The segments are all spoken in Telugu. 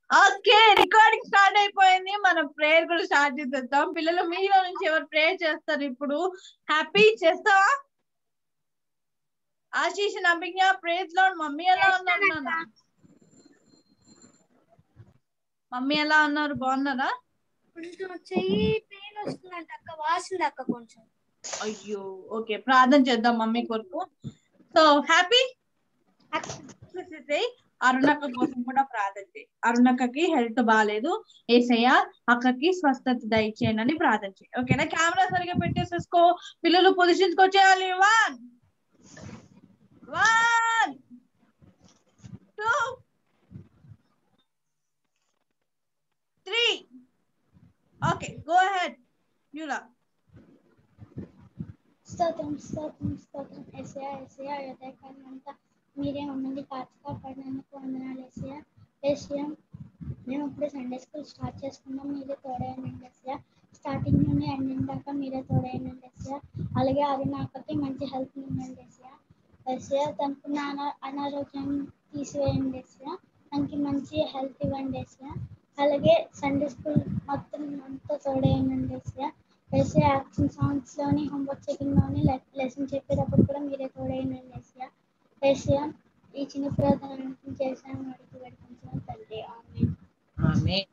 ఓకే, రికార్డింగ్ స్టార్ట్ అయిపోయింది. మనం ప్రేయర్ కూడా స్టార్ట్ చేసేద్దాం. పిల్లలు మీలో నుంచి ఎవరు ప్రేయర్ చేస్తారు ఇప్పుడు? హ్యాపీ చేస్తావా? ఆశీష్, నభిజ్ఞ, ప్రేజ్ లార్డ్. మమ్మీ ఎలా ఉన్నారు నాన్న? మమ్మీ ఎలా ఉన్నారు? బాగున్నారా? చెయ్యి పెయిన్ వస్తుందంట అక్క, వాసింది అక్క కొంచెం. అయ్యో, ఓకే, ప్రార్థన చేద్దాం మమ్మీ కొరకు. సో హ్యాపీ అరుణక్క కోసం కూడా ప్రార్థన చేయి. అరుణక్కకి హెల్త్ బాగాలేదు, ఏసయ్య అక్కకి స్వస్థత దయచేయనని ప్రార్థన చేయి. ఓకేనా? కెమెరా సరిగా పెట్టేసేసుకో. పిల్లలు పొజిషన్స్ వచ్చేయాలి. 1 1 2 3. ఓకే, గో అహెడ్ యూలా. స్తోత్రం స్తోత్రం స్తోత్రం ఏసయ్య ఏసయ్య ఉదయకాలమంతా మీరే మమ్మల్ని కాపాడినందుకు వందనాలు ఏసయ్య. ఏసయ్య మేము ఇప్పుడు సండే స్కూల్ స్టార్ట్ చేసుకున్నాం, మీరే తోడైనండి ఏసయ్య. స్టార్టింగ్ నుండి ఎండింగ్ దాకా మీరే తోడైనండి ఏసయ్య. అలాగే అరుణాకకి మంచి హెల్త్ ఇవ్వండి ఏసయ్య. ఏసయ్య తనకున్న అనారోగ్యం తీసివేయండి ఏసయ్య. తనకి మంచి హెల్త్ ఇవ్వండి ఏసయ్య. అలాగే సండే స్కూల్ మొత్తం అంతా తోడైనండి ఏసయ్య. ఏసయ్య యాక్షన్ సాంగ్స్ లోని, హోంవర్క్ చెకింగ్ లోని, లెసన్ చెప్పేటప్పుడు కూడా మీరే తోడైనండి ఏసయ్య. ఏసయ్య ఈ చిన్న ప్రార్థన చేశాను అడిగి పెట్టుకుంటున్నాను తండ్రి, amen. Amen.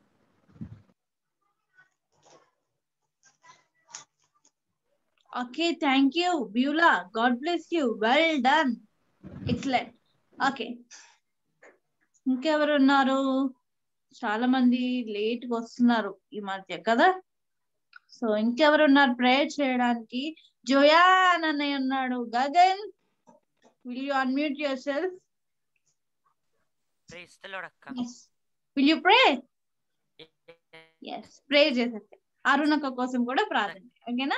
Okay, thank you Beulah. God bless you. Well done. Excellent. Okay, ఇంకెవరు ఉన్నారు? చాలా మంది లేట్ గా వస్తున్నారు ఈ మధ్య కదా. సో ఇంకెవరు ఉన్నారు ప్రేయర్ చేయడానికి? జోయాన్ అన్నయ్య ఉన్నాడు. Gagan, will you unmute yourself? Praise the Lord అక్క. Will you pray? yes, pray చేసేస్తే అరుణక్క కోసం కూడా ప్రార్థన. ఓకేనా?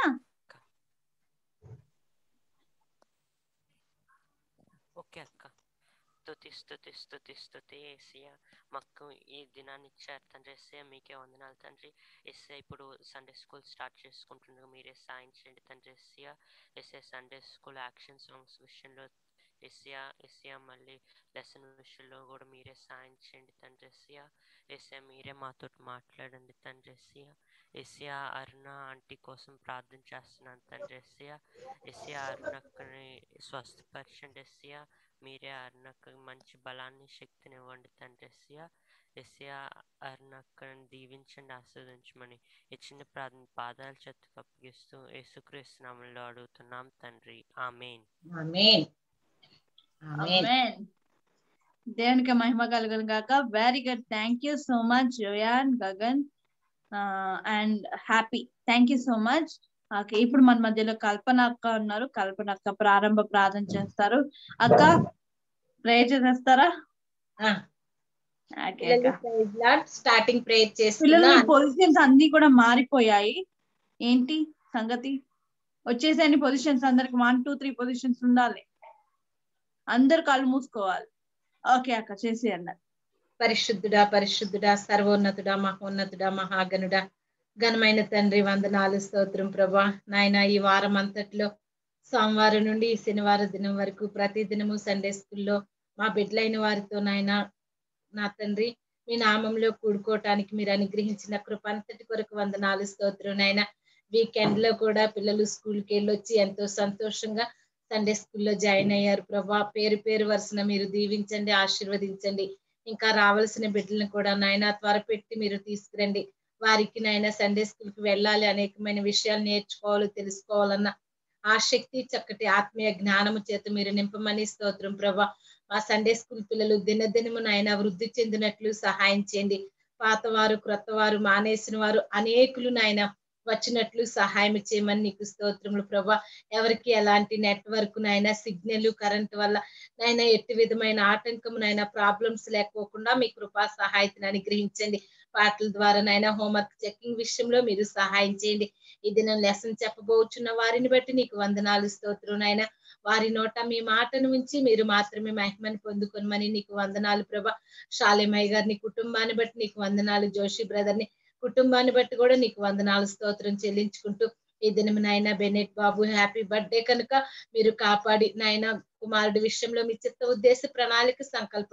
ఓకే అక్క. స్తుతి స్తుతి స్తుతి స్తుతి యేసయ్య, మాకు ఈ దినాన్ని ఇచ్చారు తండ్రి. యేసయ్య మీకే వందనాలు తండ్రి. యేసయ్య ఇప్పుడు సండే స్కూల్ స్టార్ట్ చేసుకుంటున్నాం, మీరే సాయం చేయండి తండ్రి. Yesayya Yesayya Sunday school action songs విషయంలో యేసయ్య యేసయ్య మళ్ళీ లెసన్ విషయంలో కూడా మీరే సాయం చేయండి తండ్రి. యేసయ్య యేసయ్య మీరే మాతో మాట్లాడండి తండ్రి. యేసయ్య యేసయ్య అరుణ ఆంటీ కోసం ప్రార్థన చేస్తున్నాను తండ్రి. యేసయ్య యేసయ్య అరుణక్కని స్వస్థపరచండి. యేసయ్య మీరే అరుణకు మంచి బలాన్ని శక్తిని ఇవ్వండి తండ్రి. యేసయ్య అరుణక్కని దీవించండి, ఆస్వాదించమని ఈ చిన్న ప్రార్థన పాదాల చెత్తకు అప్పగిస్తూ యేసుక్రీస్తు నామములో అడుగుతున్నాం తండ్రి, ఆమేన్. ఆమేన్. ఆమేన్. ఆమేన్. దేవునికి మహిమ కలుగును గాక. Very good. Thank you so much జోయాన్, Gagan and Happy. Thank you so much. Okay, ఇప్పుడు మన మధ్యలో కల్పన అక్క ఉన్నారు. కల్పన అక్క ప్రారంభ ప్రార్థన చేస్తారు. అక్క ప్రేయర్ చేసేస్తారా? స్టార్టింగ్ ప్రేయర్ పిల్లలు చేస్తున్నా. పొజిషన్స్ అన్ని కూడా మారిపోయాయి. ఏంటి సంగతి? వచ్చేసరి పొజిషన్స్ అందరికి 1 2 3 పొజిషన్స్ ఉండాలి. అందరు కళ్ళు మూసుకోవాలి. ఓకే అక్క, చేసి అన్నారు. పరిశుద్ధుడా పరిశుద్ధుడా సర్వోన్నతుడా మహోన్నతుడా మహాగణుడా ఘనమైన తండ్రి, వందనాలు స్తోత్రం ప్రభా. నాయన ఈ వారం అంతట్లో సోమవారం నుండి ఈ శనివారం దినం వరకు ప్రతి దినము సండే స్కూల్లో మా బిడ్డలైన వారితో నాయన నా తండ్రి మీ నామంలో కూడుకోవటానికి మీరు అనుగ్రహించిన కృప అంతటి కొరకు వందనాలు స్తోత్రం నాయన. వీకెండ్ లో కూడా పిల్లలు స్కూల్కి వెళ్ళొచ్చి ఎంతో సంతోషంగా సండే స్కూల్లో జాయిన్ అయ్యారు ప్రభా. పేరు పేరు వరుసన మీరు దీవించండి, ఆశీర్వదించండి. ఇంకా రావాల్సిన బిడ్డలను కూడా నాయన త్వరపెట్టి మీరు తీసుకురండి. వారికి నాయన సండే స్కూల్ కి వెళ్ళాలి, అనేకమైన విషయాలు నేర్చుకోవాలి, తెలుసుకోవాలన్న ఆసక్తి చక్కటి ఆత్మీయ జ్ఞానము చేత మీరు నింపమని స్తోత్రం ప్రభా. మా సండే స్కూల్ పిల్లలు దినదినము నాయన వృద్ధి చెందినట్లు సహాయం చేయండి. పాతవారు క్రొత్తవారు మానేసిన వారు అనేకులు నాయన వచ్చినట్లు సహాయం చేయమని నీకు స్తోత్రములు ప్రభా. ఎవరికి ఎలాంటి నెట్వర్క్ నాయన సిగ్నల్ కరెంట్ వల్ల నాయన ఎట్టి విధమైన ఆటంకము నాయన ప్రాబ్లమ్స్ లేకోకుండా మీ కృపా సహాయతను అనుగ్రహించండి. పాటల ద్వారా నాయన హోంవర్క్ చెకింగ్ విషయంలో మీరు సహాయం చేయండి. ఈ దినం లెసన్ చెప్పబోచున్న వారిని బట్టి నీకు వందనాలు స్తోత్రం నాయన. వారి నోట మీ మాటను ఉంచి మీరు మాత్రమే మహిమని పొందుకొనమని నీకు వందనాలు ప్రభా. షాలేమయ్య గారిని కుటుంబాన్ని బట్టి నీకు వందనాలు. జోషి బ్రదర్ ని కుటుంబాన్ని బట్టి కూడా నీకు వందనాలు స్తోత్రం చెల్లించుకుంటూ ఈ దినం నాయన బెనెట్ బాబు హ్యాపీ బర్త్డే కనుక మీరు కాపాడి నాయన కుమారుడి విషయంలో మీ చిత్త ఉద్దేశ ప్రణాళిక సంకల్పం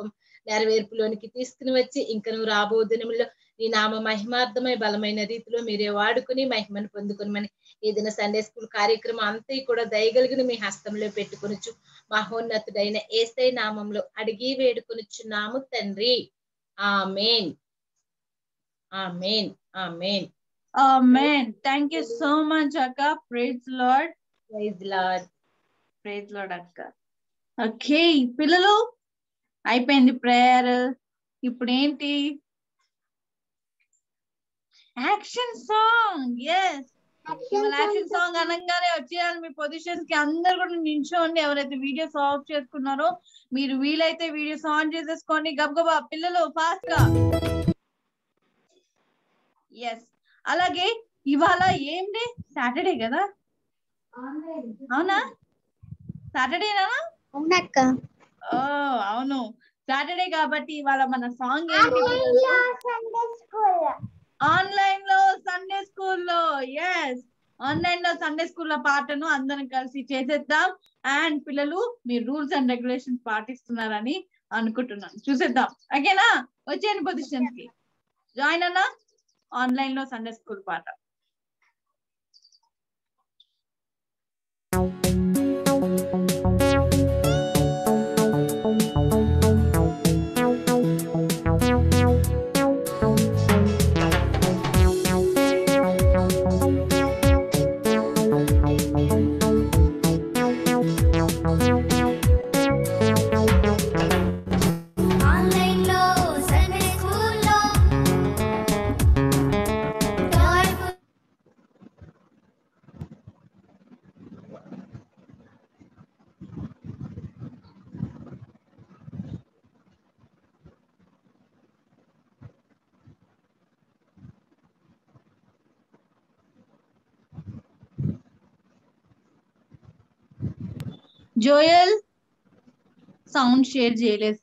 నెరవేర్పులోనికి తీసుకుని వచ్చి ఇంకా నువ్వు రాబో దినములో నీ నామ మహిమార్థమై బలమైన రీతిలో మీరే వాడుకుని మహిమను పొందుకుని ఏదైనా సండే స్కూల్ కార్యక్రమం అంతా కూడా దయగలిగిన మీ హస్తంలో పెట్టుకొనొచ్చు మహోన్నతుడైన యేసయ్య నామంలో అడిగి వేడుకొనుచున్నాము తండ్రి. Amen amen amen. Amen. Thank you so much, Akka. Praise Lord. Praise Lord. Praise Lord, Akka. Okay పిల్లలు, అయిపోయింది ప్రేయర్. ఇప్పుడు ఏంటి? Action song. Yes, action song అనగానే వచ్చేయాలి మీ పొజిషన్స్ కి. అందరు కూడా నించోండి. ఎవరైతే వీడియోస్ ఆఫ్ చేసుకున్నారో మీరు వీలైతే వీడియోస్ ఆన్ చేసేసుకోండి. గబగబా పిల్లలు, ఫాస్ట్ గా. ఎస్, అలాగే ఇవాళ ఏం డే? సాటర్డే కదా? అవునా? సాటర్డేనా? అవునక్క. ఓ అవును, సాటర్డే కాబట్టి ఇవాళ మన సాంగ్ ఏంటి? ఆన్లైన్ లో సండే స్కూల్లో. ఎస్, ఆన్లైన్ లో సండే స్కూల్లో పాటను అందరం కలిసి చేసేద్దాం. అండ్ పిల్లలు, మీరు రూల్స్ అండ్ రెగ్యులేషన్స్ పాటిస్తున్నారని అనుకుంటున్నాను. చూసేద్దాం. ఓకేనా? వచ్చేయండి పొజిషన్స్ కి. జాయిన్ అన్నా ఆన్లైన్ లో సండే స్కూల్ పాట. జోయల్ సౌండ్ షేర్ చేయలేదు.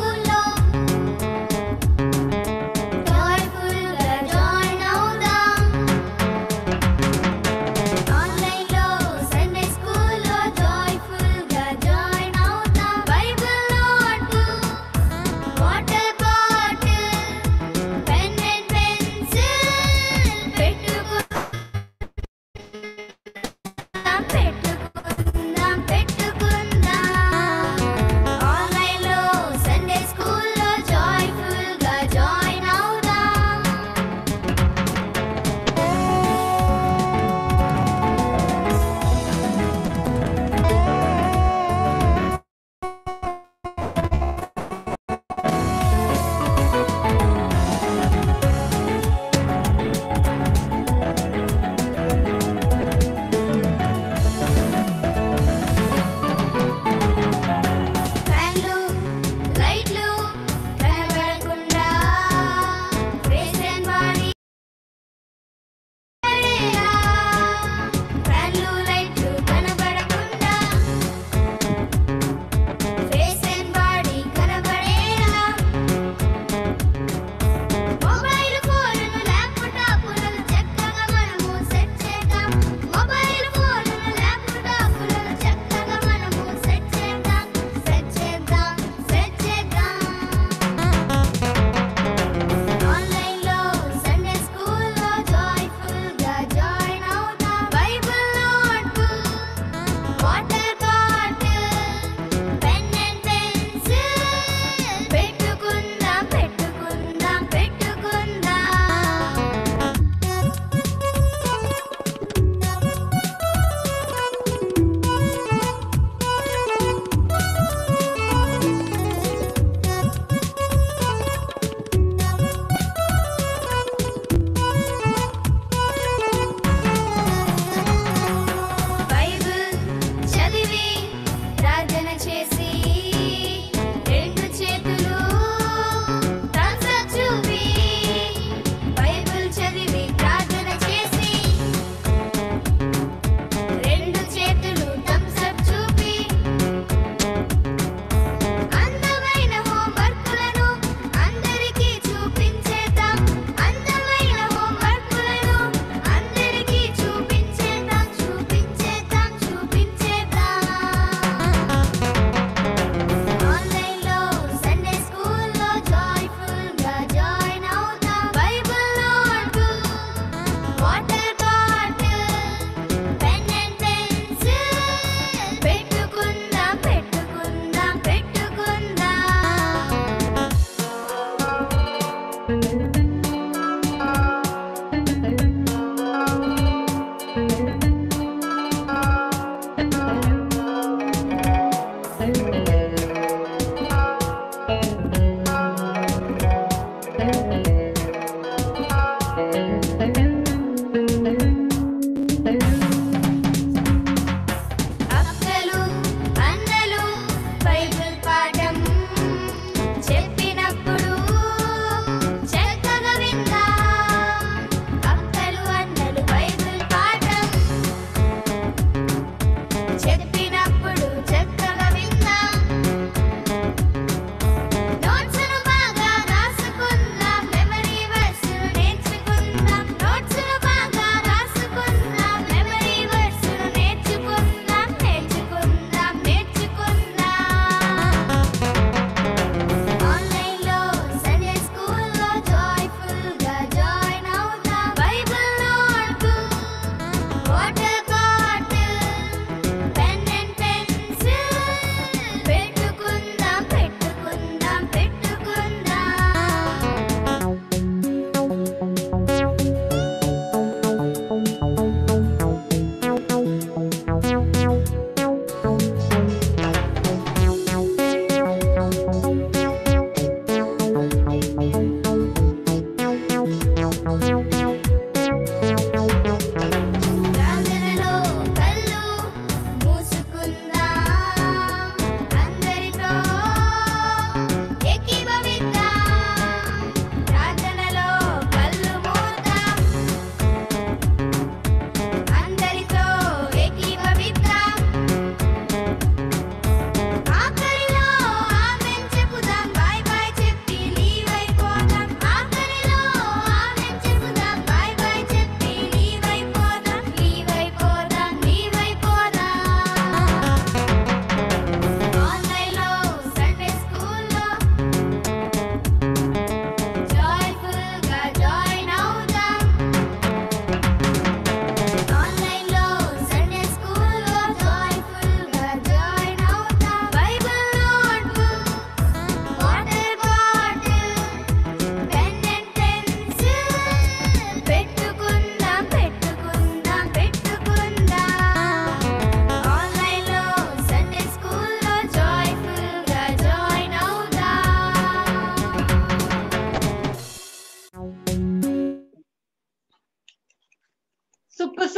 Joyful, join now.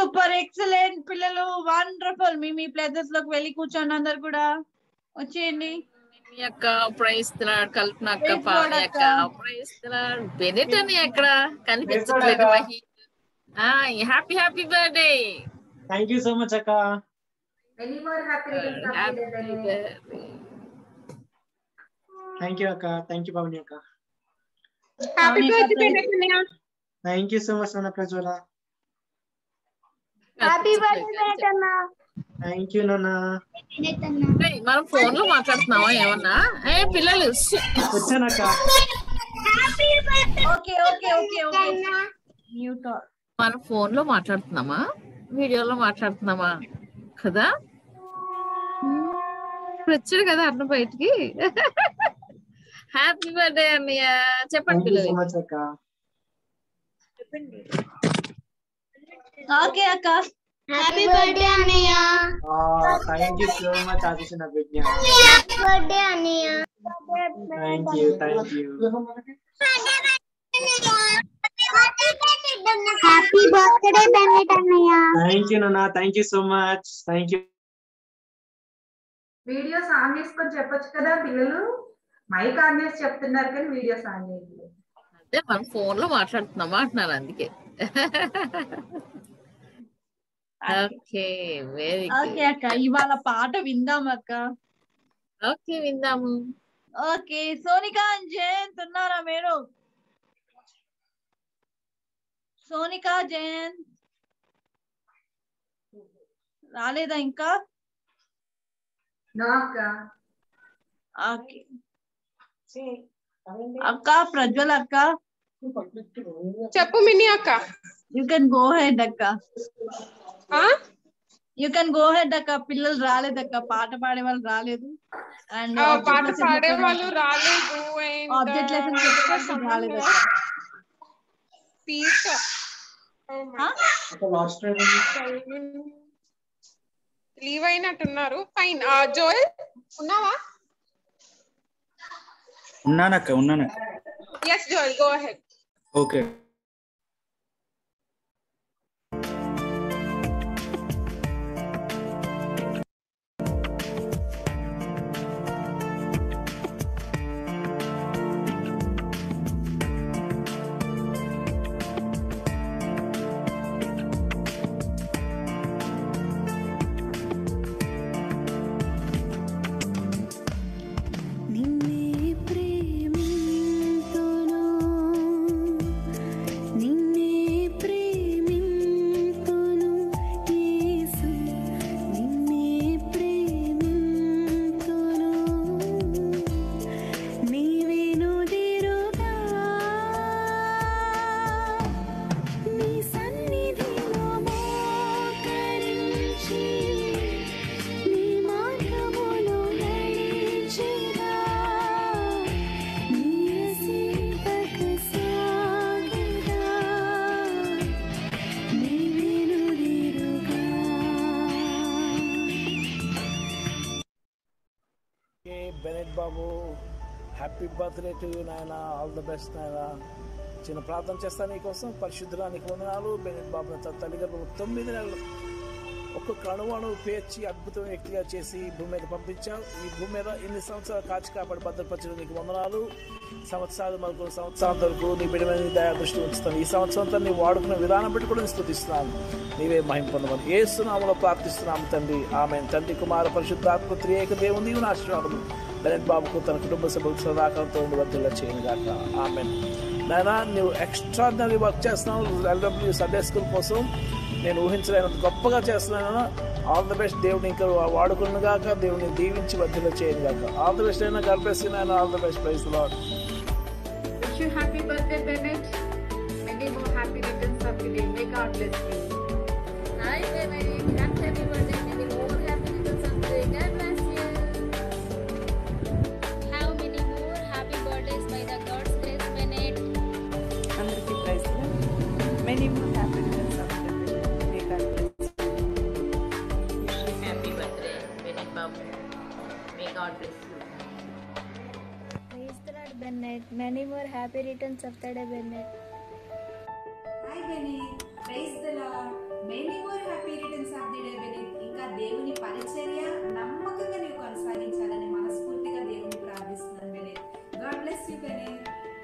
Super excellent పిల్లలు వండర్ఫుల్. మీ మీ ప్లేసెస్ లోకి వెళ్ళి కూర్చోండి. అందరు కూడా వచ్చేయండి. మీ అక్క ప్రైజ్ కల్పన అక్క, Praise God పావని అక్క. అక్క ప్రైజ్ బెనెట్ అని ఎక్కడ కనిపించట్లేదు. Mahi happy happy birthday. Thank you so much అక్క. Many more happy returns of the happy day, Bennett. Birthday. Thank you అక్క. థ్యాంక్ యూ పవని అక్క. హ్యాపీ అవును, బర్త్డే surprise. బెనెట్ అన్నయ్య. థ్యాంక్ యూ సో మచ్ నాన్న ప్రజ్వల. హ్యాపీ బర్త్డే బెనెట్ అన్న. థ్యాంక్ యూ నాన్న. బెనెట్ అన్న. మనం ఫోన్ లో మాట్లాడుతున్నావా ఏమన్నా? పిల్లలు వచ్చానక్క. Okay okay okay okay mute. మనం ఫోన్ లో మాట్లాడుతున్నామా వీడియోలో మాట్లాడుతున్నామా కదా? ఇప్పుడు వచ్చాడు కదా అన్న బయటికి. హ్యాపీ బర్త్డే అన్నయ్య చెప్పండి థ్యాంక్ యూ సో పిల్లలు. మచ్ అక్క. ఓకే అక్క. హ్యాపీ బర్త్డే అన్నయ్య. Thank you so much Ashish Abhijna. Happy birthday అన్నయ్య. Thank you thank you. Happy birthday Bennett అన్నయ్య. థ్యాంక్ యూ నాన్న. Thank you so much. Thank you. Videos on చేసుకొని చెప్పొచ్చు కదా పిల్లలు. మైక్ ఆన్ చేసి చెప్తున్నారు కానీ వీడియోస్ ఆన్ చేయలేదు. అంటే మనం ఫోన్ లో మాట్లాడుతున్నామా అంటున్నారు అందుకే. Okay very okay good. అక్క. ఇవాళ పాట విందాం అక్క. ఓకే విందాము. ఓకే సోనిక అండ్ జయంత్ ఉన్నారా మీరు? సోనిక జయంత్ రాలేదా ఇంకా? నో అక్క. ఓకే అక్క ప్రజ్వల్ అక్క చెప్పు మిని అక్క. యూ కెన్ గో హెడ్ అక్క. ఆ? యూ కెన్ గో హెడ్ అక్క. పిల్లలు రాలేదక్క, పాట పాడే వాళ్ళు రాలేదు. అండ్ పాట పాడే వాళ్ళు రాలేదు. ఆబ్జెక్ట్ లెసన్ చెప్పేసి రాలేదక్క. పీస్ లాస్ట్ లీవ్ అయినట్టున్నారు. ఫైన్. జోయల్ ఉన్నావా? ఉన్నానక్క ఉన్నానక్క. Yes Joel go ahead. Okay. Bennett బాబు హ్యాపీ బర్త్డే టు యూ నాయన. ఆల్ ద బెస్ట్ నాయన. చిన్న ప్రార్థన చేస్తాను నీకోసం. పరిశుద్ధరానికి వందనాలు. బెనెట్ బాబు తల్లిదండ్రులు 9 నెలలు ఒక్కొక్క అణువు పేర్చి అద్భుతమైన వ్యక్తిగా చేసి ఈ భూమి మీద పంపించావు. ఈ భూమి మీద ఇన్ని సంవత్సరాలు కాచి కాపాడి భద్రపరచడం నీకు వందనాలు. సంవత్సరాలు మనకు సంవత్సరాల వరకు నీ బిడ్డ మీద దయా దృష్టి ఉంచుతాను. ఈ సంవత్సరంతో నీ వాడుకున్న విధానం పెట్టి కూడా స్తుతిస్తున్నాను. నీవే మహిమ పొందమని యేసు నామములో ప్రార్థిస్తున్నాము తండ్రి. ఆమేన్. తండ్రి కుమార పరిశుద్ధాత్మ త్రియేక దేవుని దీవెన ఆశీర్వాదము బెనెట్ బాబుకు తన కుటుంబ సభ్యులకు సదాకాలంతో ఉండి వర్ధిల్ల చేయను గాక. ఆమేన్. నాయనా నువ్వు ఎక్స్ట్రాడినరీ వర్క్ చేస్తున్నావు. ఎల్డబ్ల్యూ సండే స్కూల్ కోసం నేను ఊహించలేనంత గొప్పగా చేస్తున్నాను. All the best. దేవుని ఇంకా వాడుకున్న గాక. దేవుని దీవించి వర్ధిల్ల చేయను గాక. ఆల్ ద బెస్ట్ అయినా గర్భేసిన all the best. Praise the Lord. Wish you happy birthday, Bennett. Many more happy returns of the day. May God bless you. Hi, Bennett. Happy birthday. Many more happy returns of the day. God bless you. Have many more happy birthdays by the God's grace, Bennett. అందరికీ praise many more happy returns of the day. May God bless you. Happy birthday Bennett బాబు. May God bless you. Praise the Lord, Bennett. Many more happy returns of the day, Bennett. Hi, Bennett. Praise the Lord. Many more happy returns of the day Bennett. ఇంకా దేవుని పరిచర్య నమ్మకంగా నీవు కొనసాగించాలని మనస్ఫూర్తిగా దేవుని ప్రార్థిస్తున్నాను Bennett. God bless you Bennett.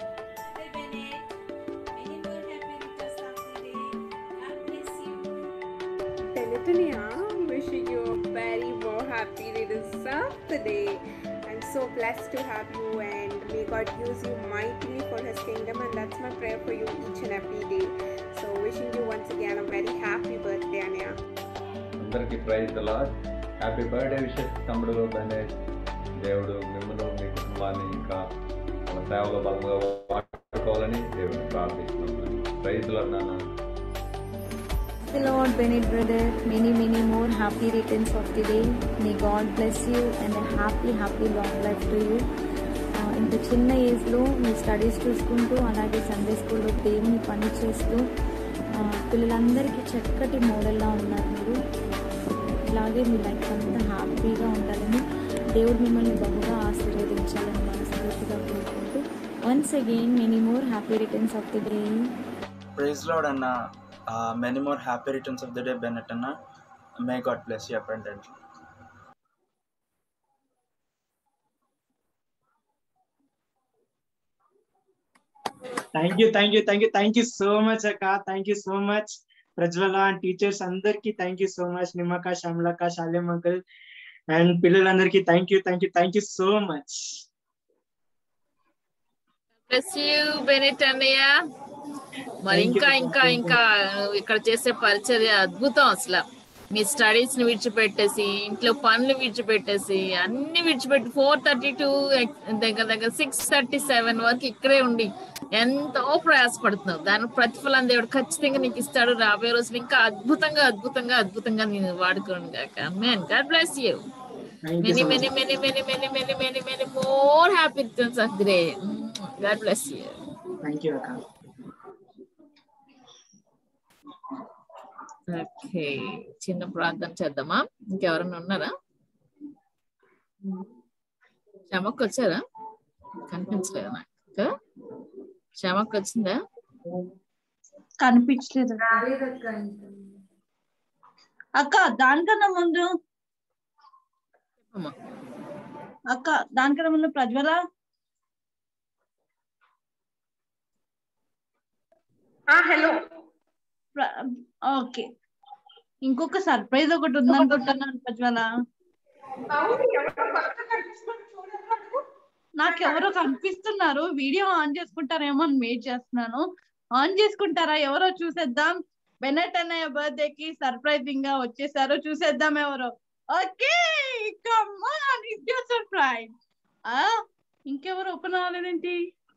Benitania, wishing you a very more happy returns of the day. I'm so blessed to have you, and may God use you mightily for His kingdom, and that's my prayer for you each and every day. So wishing you once again a very happy birthday, Anya. అందరికీ praise the Lord. Happy birthday wishes తమ్ముడు బెనెట్. దేవుడు మిమ్మల్ని మీ కుటుంబాన్ని ఇంకా మన సేవలో బలంగా వాడుకోవాలని దేవుడిని ప్రార్థిస్తున్నాను. ప్రైజ్ ది లార్డ్ నాన్న. The Lord, Bennett brother, many more happy returns of the day. May God bless you and a happy long life to you. ఇంత చిన్న ఏజ్లో మీ స్టడీస్ చూసుకుంటూ అలాగే సండే స్కూల్లో దేవుని పని చేస్తూ పిల్లలందరికీ చక్కటి మోడల్లా ఉన్నారు మీరు. ఇలాగే మీ లైఫ్ అంతా హ్యాపీగా ఉండాలని దేవుడు మిమ్మల్ని బహుగా ఆశీర్వదించాలని మనస్ఫూర్తిగా కోరుకుంటూ once again many more happy returns of the day. Praise Lord అన్న. Many more happy returns of the day, Bennett Anna. May God bless you abundantly. Thank you so much, Akka. Thank you so much, Prajwala and teachers. Andarki, thank you so much. Nimaka, Shamlaka, Shalem uncle, and Pillalandarki, thank you so much. Bless you, Bennett Annaya. మరి ఇంకా ఇక్కడ చేసే పరిచర్య అద్భుతం. అసలు మీ స్టడీస్ ని విడిచిపెట్టేసి ఇంట్లో పనులు విడిచిపెట్టేసి అన్ని విడిచిపెట్టి 4:32 దగ్గర 6:37 వరకు ఇక్కడే ఉండి ఎంతో ప్రయాసపడుతున్నావు. దాని ప్రతిఫలం దేవుడు ఖచ్చితంగా నీకు ఇస్తాడు. రాబోయే రోజులు ఇంకా అద్భుతంగా నేను వాడుకోను గాక. ఆమేన్. God bless you. many more happy returns of the day. God bless you. Thank you, Akka. Okay, చిన్న ప్రార్థన చేద్దామా? ఇంకెవరైనా ఉన్నారా? శ్యామక్క వచ్చారా? కనిపించలేదా నాకు? శ్యామక్క వచ్చిందా? కనిపించలేదు అక్క. దానికన్నా ముందు ప్రజ్వల హలో. ఓకే, ఇంకొక సర్ప్రైజ్ ఒకటి ఉందనుకుంటున్నాను ప్రజ్వల. నాకెవరో కనిపిస్తున్నారు. వీడియో ఆన్ చేసుకుంటారేమో అని వెయిట్ చేస్తున్నాను. ఆన్ చేసుకుంటారా? ఎవరో చూసేద్దాం. బెనెట్ అన్నయ్య బర్త్డే కి సర్ప్రైజింగ్ గా వచ్చేసారు. చూసేద్దాం ఎవరో. Okay, come on, it's your surprise. ఇంకెవరు ఓపెన్ అవ్వలేదేంటి?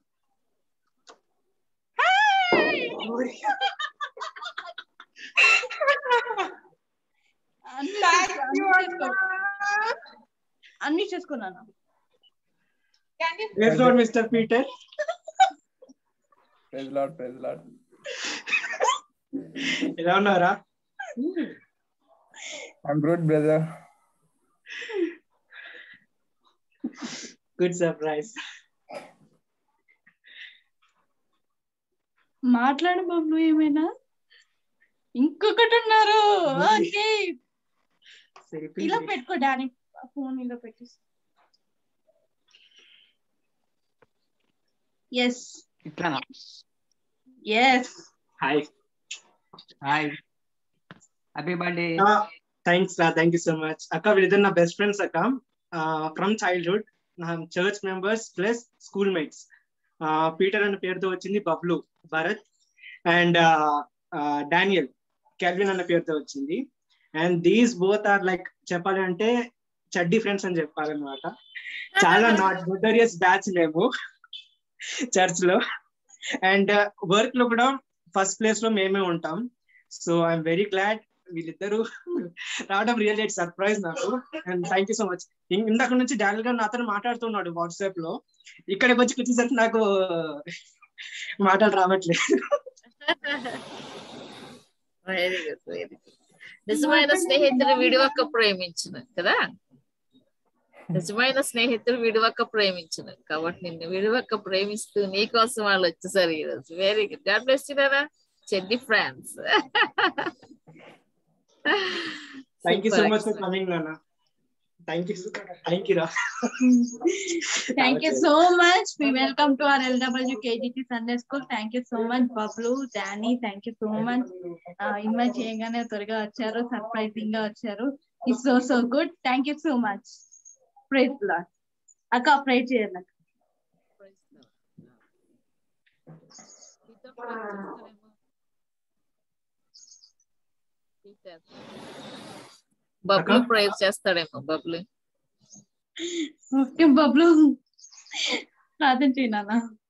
అన్ని చేసుకున్నాను. Mister Peter. ఎలా ఉన్నారా? I'm good, brother. Good surprise. మాట్లాడు బాబు, ఏమైనా ఇంకొకటి ఉన్నారు. ఓకే, ఇలా పెట్టుకో డానీ, ఫోన్ ఇలా పెట్టు. ఎస్ ఇట్లానా? Yes. Hi happy birthday. Thanks రా, థ్యాంక్ యూ సో మచ్ అక్క. వీళ్ళిద్దరు నా బెస్ట్ ఫ్రెండ్స్ అక్క, ఫ్రమ్ చైల్డ్హుడ్. నా church members plus schoolmates. Peter అన్న పేరుతో వచ్చింది Bablu, Bharat and Daniel, Kelvin అన్న పేరుతో వచ్చింది. And these both are like చెప్పాలి అంటే చడ్డీ ఫ్రెండ్స్ అని చెప్పాలన్నమాట. చాలా నోటోరియస్ బ్యాచ్ మేము చర్చ్ లో. అండ్ వర్క్ లో కూడా ఫస్ట్ ప్లేస్ లో మేమే ఉంటాం. సో ఐఎమ్ వెరీ గ్లాడ్ వీళ్ళిద్దరు రావడం రియల్ సర్ప్రైజ్ నాకు. And thank you so much. ఇందాక నుంచి డానియల్ గారు నాతో మాట్లాడుతున్నాడు వాట్సాప్ లో. ఇక్కడికి వచ్చేసరికి నాకు మాటలు రావట్లేదు. Very good, very good. నిజమైన స్నేహితుడు విడివక్క ప్రేమించును కదా. నిజమైన స్నేహితుడు విడివక్క ప్రేమించును కాబట్టి నిన్ను విడివక్క ప్రేమిస్తూ నీకోసం వాళ్ళు వచ్చేసారు ఈరోజు. Very good. God bless you నాన్న. చెడ్డి friends. Thank you so Super, much for excellent. Coming నాన్న. థ్యాంక్ యూ రా. Thank you so much. We welcome to our LW KGT Sunday School. Thank you so much, Bablu, Danny. Thank you so much. Invite చేయగానే త్వరగా వచ్చారు, సర్ప్రైజింగ్ గా వచ్చారు. It's so good. Thank you so much. Praise the Lord. అక్క ప్రే చేయాలి. బబ్లు ప్రేయర్ చేస్తాడేమో. బబ్లు ఓకే బబ్లు ప్రార్థన చేయి నాన్న.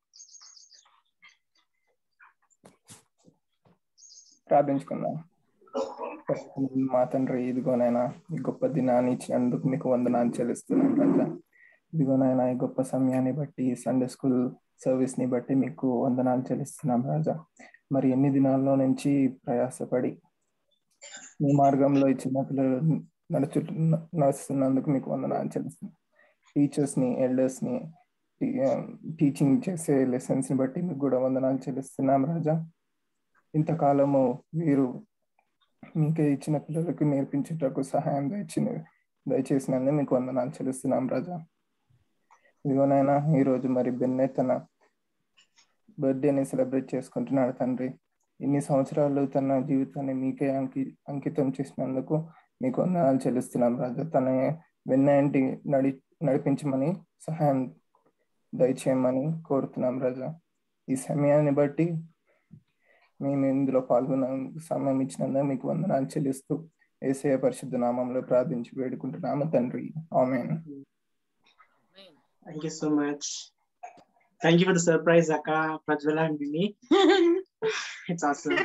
ప్రార్థించుకుందాం. మా తండ్రి, ఇదిగోనైనా ఈ గొప్ప దినాన్ని ఇచ్చినందుకు మీకు వందనాలు చెల్లిస్తున్నాం రాజా. ఇదిగోనైనా ఈ గొప్ప సమయాన్ని బట్టి, సండే స్కూల్ సర్వీస్ ని బట్టి మీకు వందనాలు చెల్లిస్తున్నాం రాజా. మరి ఎన్ని దినాల్లో నుంచి ప్రయాసపడి మీ మార్గంలో ఈ చిన్న పిల్లలు నడుస్తున్నందుకు మీకు వందనాలు చెల్లిస్తున్నాం. టీచర్స్ ని, ఎల్డర్స్ ని, టీచింగ్ చేసే లెసన్స్ ని బట్టి మీకు కూడా వందనాలు చెల్లిస్తున్నాం రాజా. ఇంతకాలము మీరు మీకే ఇచ్చిన పిల్లలకు నేర్పించేటకు సహాయం దయచేసినందుకు మీకు వందనాలు చెల్లిస్తున్నాం రాజా. ఇదిగోనైనా ఈరోజు మరి బెన్నె తన బర్త్డేని సెలబ్రేట్ చేసుకుంటున్నాడు తండ్రి. ఇన్ని సంవత్సరాలు తన జీవితాన్ని మీకే అంకితం చేసినందుకు మీకు వందనాలు చెల్లిస్తున్నాం రాజా. తన వెన్నంటి నడిపించమని, సహాయం దయచేయమని కోరుతున్నాం రాజా. ఈ సమయాన్ని బట్టి మేము ఇందులో పాల్గొన్న సమయం ఇచ్చినందుకు మీకు వందనాలు చెల్లిస్తూ యేసయ్య పరిశుద్ధ నామంలో ప్రార్థించి వేడుకుంటున్నాము తండ్రి. ఆమేన్. Thank you so much. Thank you for the surprise, Akka, Prajwala and Vinny. It's awesome.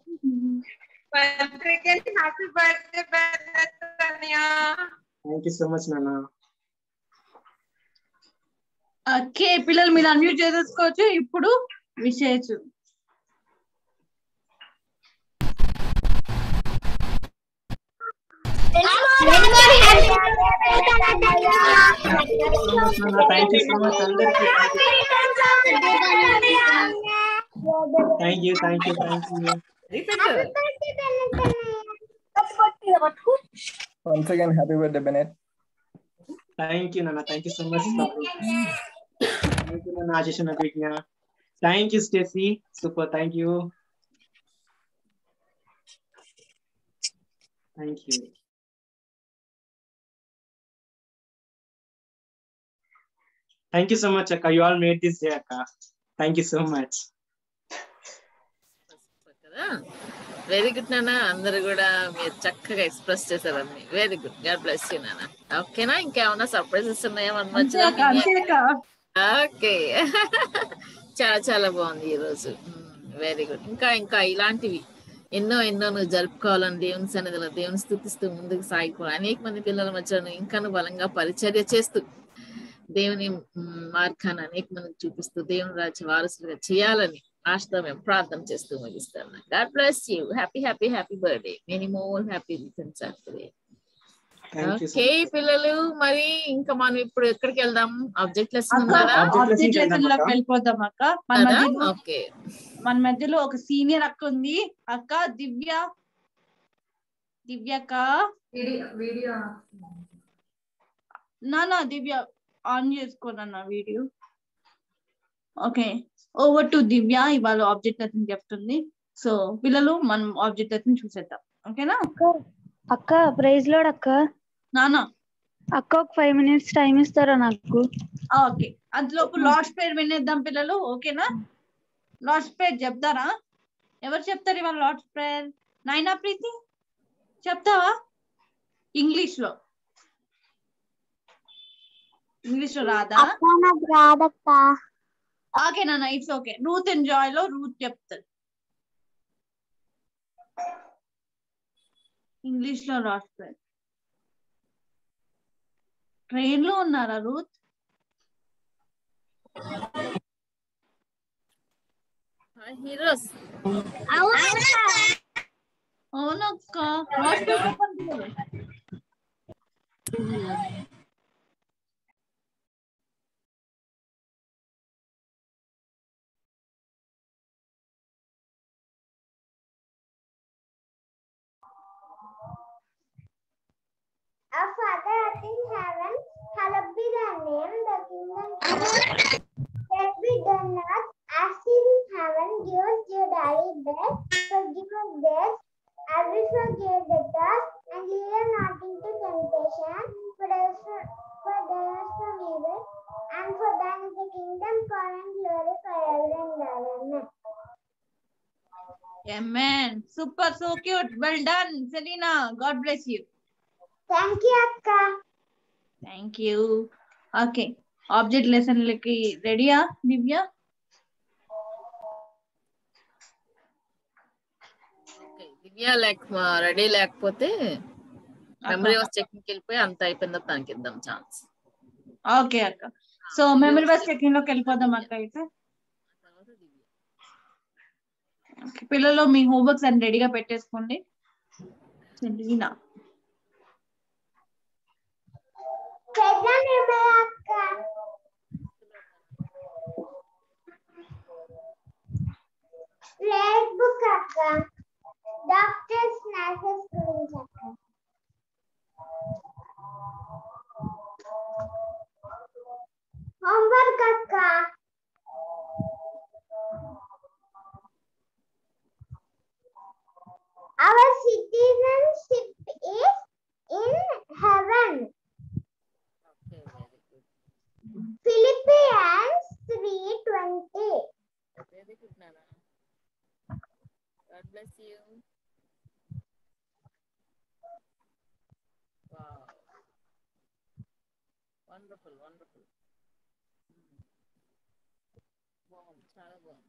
Happy birthday, Tanya. Thank you so much, Nana. Okay పిల్లలు మీరు అన్మ్యూట్ చేసేసుకోవచ్చు. ఇప్పుడు విషయచ్చు. Thank you so much. Thank you. Once again, happy birthday, Bennett. Thank you, Nana. Thank you so much. Thank you, Nana. Ashish and Abhigna. Thank you, Stacy. Super. Thank you. Thank you. Thank you so much, Akka. You all made this day, Akka. Thank you so much. Very good నాన్న. అందరు కూడా మీరు చక్కగా ఎక్స్ప్రెస్ చేశారు అన్ని. Very good. God bless you నాన్న. ఓకేనా? ఇంకేమన్నా సర్ప్రైజెస్ ఉన్నాయా మన మధ్యలో? ఓకే. చాలా చాలా బాగుంది ఈ రోజు. Very good. ఇంకా ఇలాంటివి ఎన్నో నువ్వు జరుపుకోవాలని దేవుని సన్నిధిలో దేవుని స్తుతిస్తూ ముందుకు సాగిపోవాలి. అనేక మంది పిల్లల మధ్యలో ఇంకా బలంగా పరిచర్య చేస్తూ దేవుని మార్గాన్ని అనేక మందికి చూపిస్తూ దేవుని రాజ్య వారసులుగా చేయాలని ఆశతో మేము ప్రార్థన చేస్తూ ముగిస్తాం. God bless you. Happy birthday. Many more happy returns of the day. Okay పిల్లలు, మరి ఇంకా మనం ఇప్పుడు ఎక్కడికి వెళ్దాం? ఆబ్జెక్ట్ లెసన్ వెళ్ళిపోదాం అక్క. ఓకే, మన మధ్యలో ఒక సీనియర్ అక్క ఉంది అక్క, దివ్యక్క. నానా దివ్య ఆన్ చేసుకోనన్నా video. Okay, over to Divya. ఇవాళ ఆబ్జెక్ట్ లెసన్ చెప్తుంది. సో పిల్లలు మనం ఆబ్జెక్ట్ లెసన్ చూసేద్దాం. ఓకేనా అక్క? ప్రైజ్ లోడ్ అక్క. నానా అక్క ఒక 5 minutes టైం ఇస్తారా నాకు? ఓకే, అందులోపు లార్డ్స్ ప్రేయర్ వినేద్దాం పిల్లలు. ఓకేనా? లార్డ్స్ ప్రేయర్ చెప్తారా? ఎవరు చెప్తారు ఇవాళ లార్డ్స్ ప్రేయర్? నాయనా ప్రీతి చెప్తావా? ఇంగ్లీష్ లో రాదా? ఓకే నాన్న, it's okay. Ruth and Joy లో రూత్ చెప్తారు. ఇంగ్లీష్ లో లార్డ్స్ ప్రేయర్. ట్రైన్ లో ఉన్నారా రూత్? హీరోస్ అవునక్క. Our Father art in heaven, hallowed be thy name. The kingdom come. Let be done earth as in heaven. Give us your daily bread. Forgive us debts as we forgive debtors, and lead us not into temptation, but deliver us from evil. And for thine is the kingdom, power, and glory forever and ever. Amen. Amen. Super, so cute. Well done, Selena. God bless you. Thank you, Akka. Thank you. Okay. Object lesson leki ready ah Divya? Divya ready లేకపోతే మెమరీ వాస్ చెకింగ్ వెళ్ళిపోయి అంత అయిపోయిన తర్వాత తనకి ఇద్దాం ఛాన్స్. ఓకే అక్క. సో మెమరీ వాస్ చెకింగ్ లోకి వెళ్ళిపోదాం అక్క అయితే. పిల్లలు మీ హోంవర్క్స్ అన్ని రెడీగా పెట్టేసుకోండి. సెలీనా రెడ్ బుక్ అక్క. డాక్టర్స్ నర్సెస్ గురించి అక్క. హోంవర్క్ అక్క. Our citizenship is in heaven. Philippians 3:20. Very good, Nana. God bless you. Wow. Wonderful, wonderful. Wow, చాలా బాగుంది.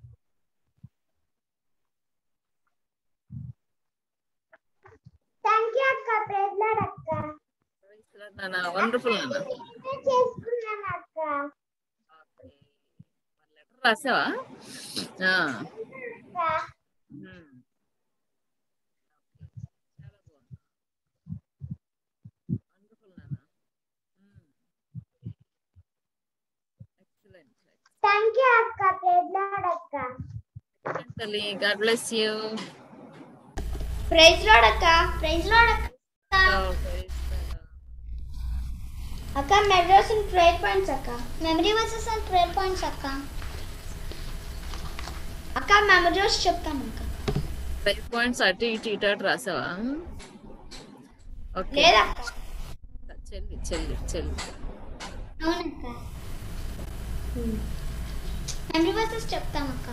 Thank you అక్క. ప్రైజ్ లార్డ్ అక్క. ప్రైజ్ లార్డ్ నాన్న. వండర్ఫుల్ నాన్న. చేసుకున్నాను అక్క. ఓకే. మరి లెటర్ రాసావా? చాలా బాగుంది. వండర్ఫుల్ నాన్న. ఎక్సలెంట్. Thank you అక్క. ప్రైజ్ లార్డ్ అక్క. ఎక్సలెంట్ తల్లి. God bless you. Praise Lord అక్క. ప్రైజ్ లార్డ్ అక్క. అక్క మెమరీస్ అండ్ ప్రేయర్ పాయింట్స్ అక్క. Memory verses and prayer points అక్క. అక్క మెమరీస్ చెప్తాను అక్క. ప్రేయర్ పాయింట్స్ అటు ఇటు ఇటు అటు రాసావా? ఓకే. లేదక్క. చెల్లి. అవునక్క. మెమరీ వర్సెస్ చెప్తాను అక్క.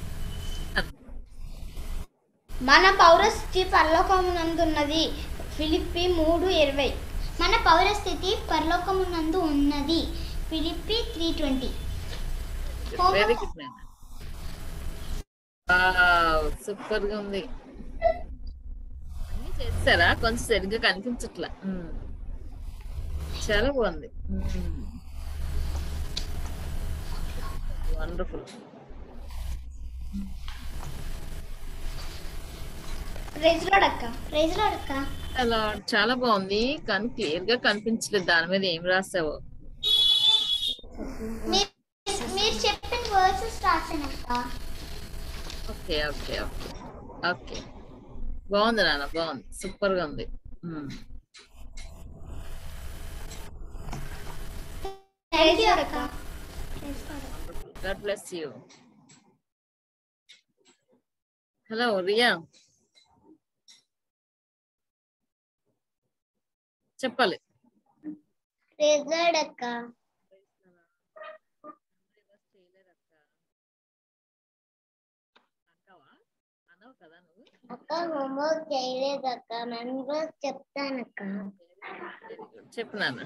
మన పౌరస్థితి పరలోకమునందున్నది. ఫిలిప్పి 3:20. మన పౌరస్థితి పరలోకమునందు ఉన్నది. ఫిలిప్పి 3:20. Very good ma'am. Wow, super గా ఉంది. అన్ని చేస్తారా? కొంచెం సరిగ్గా కనిపించట్లా. చాలా బాగుంది. వండర్ఫుల్. ప్రైజ్ లార్డ్ అక్క. ప్రైజ్ లార్డ్ అక్క. చాలా బాగుంది కానీ క్లియర్ గా కనిపించలేదు. దాని మీద ఏం రాసావో? మీరు చెప్పిన వర్సెస్ రాసానక్క. Okay okay okay okay. బాగుంది నాన్న, బాగుంది, సూపర్ గా ఉంది. థాంక్ యూ అక్క. God bless you. Hello Riya, చెప్పాలి. ప్రైజ్ లార్డ్ అక్క. అక్క హోంవర్క్ చేయలేదు అక్క. మెంబర్స్ చెప్తానక్క. చెప్పు నాన్న,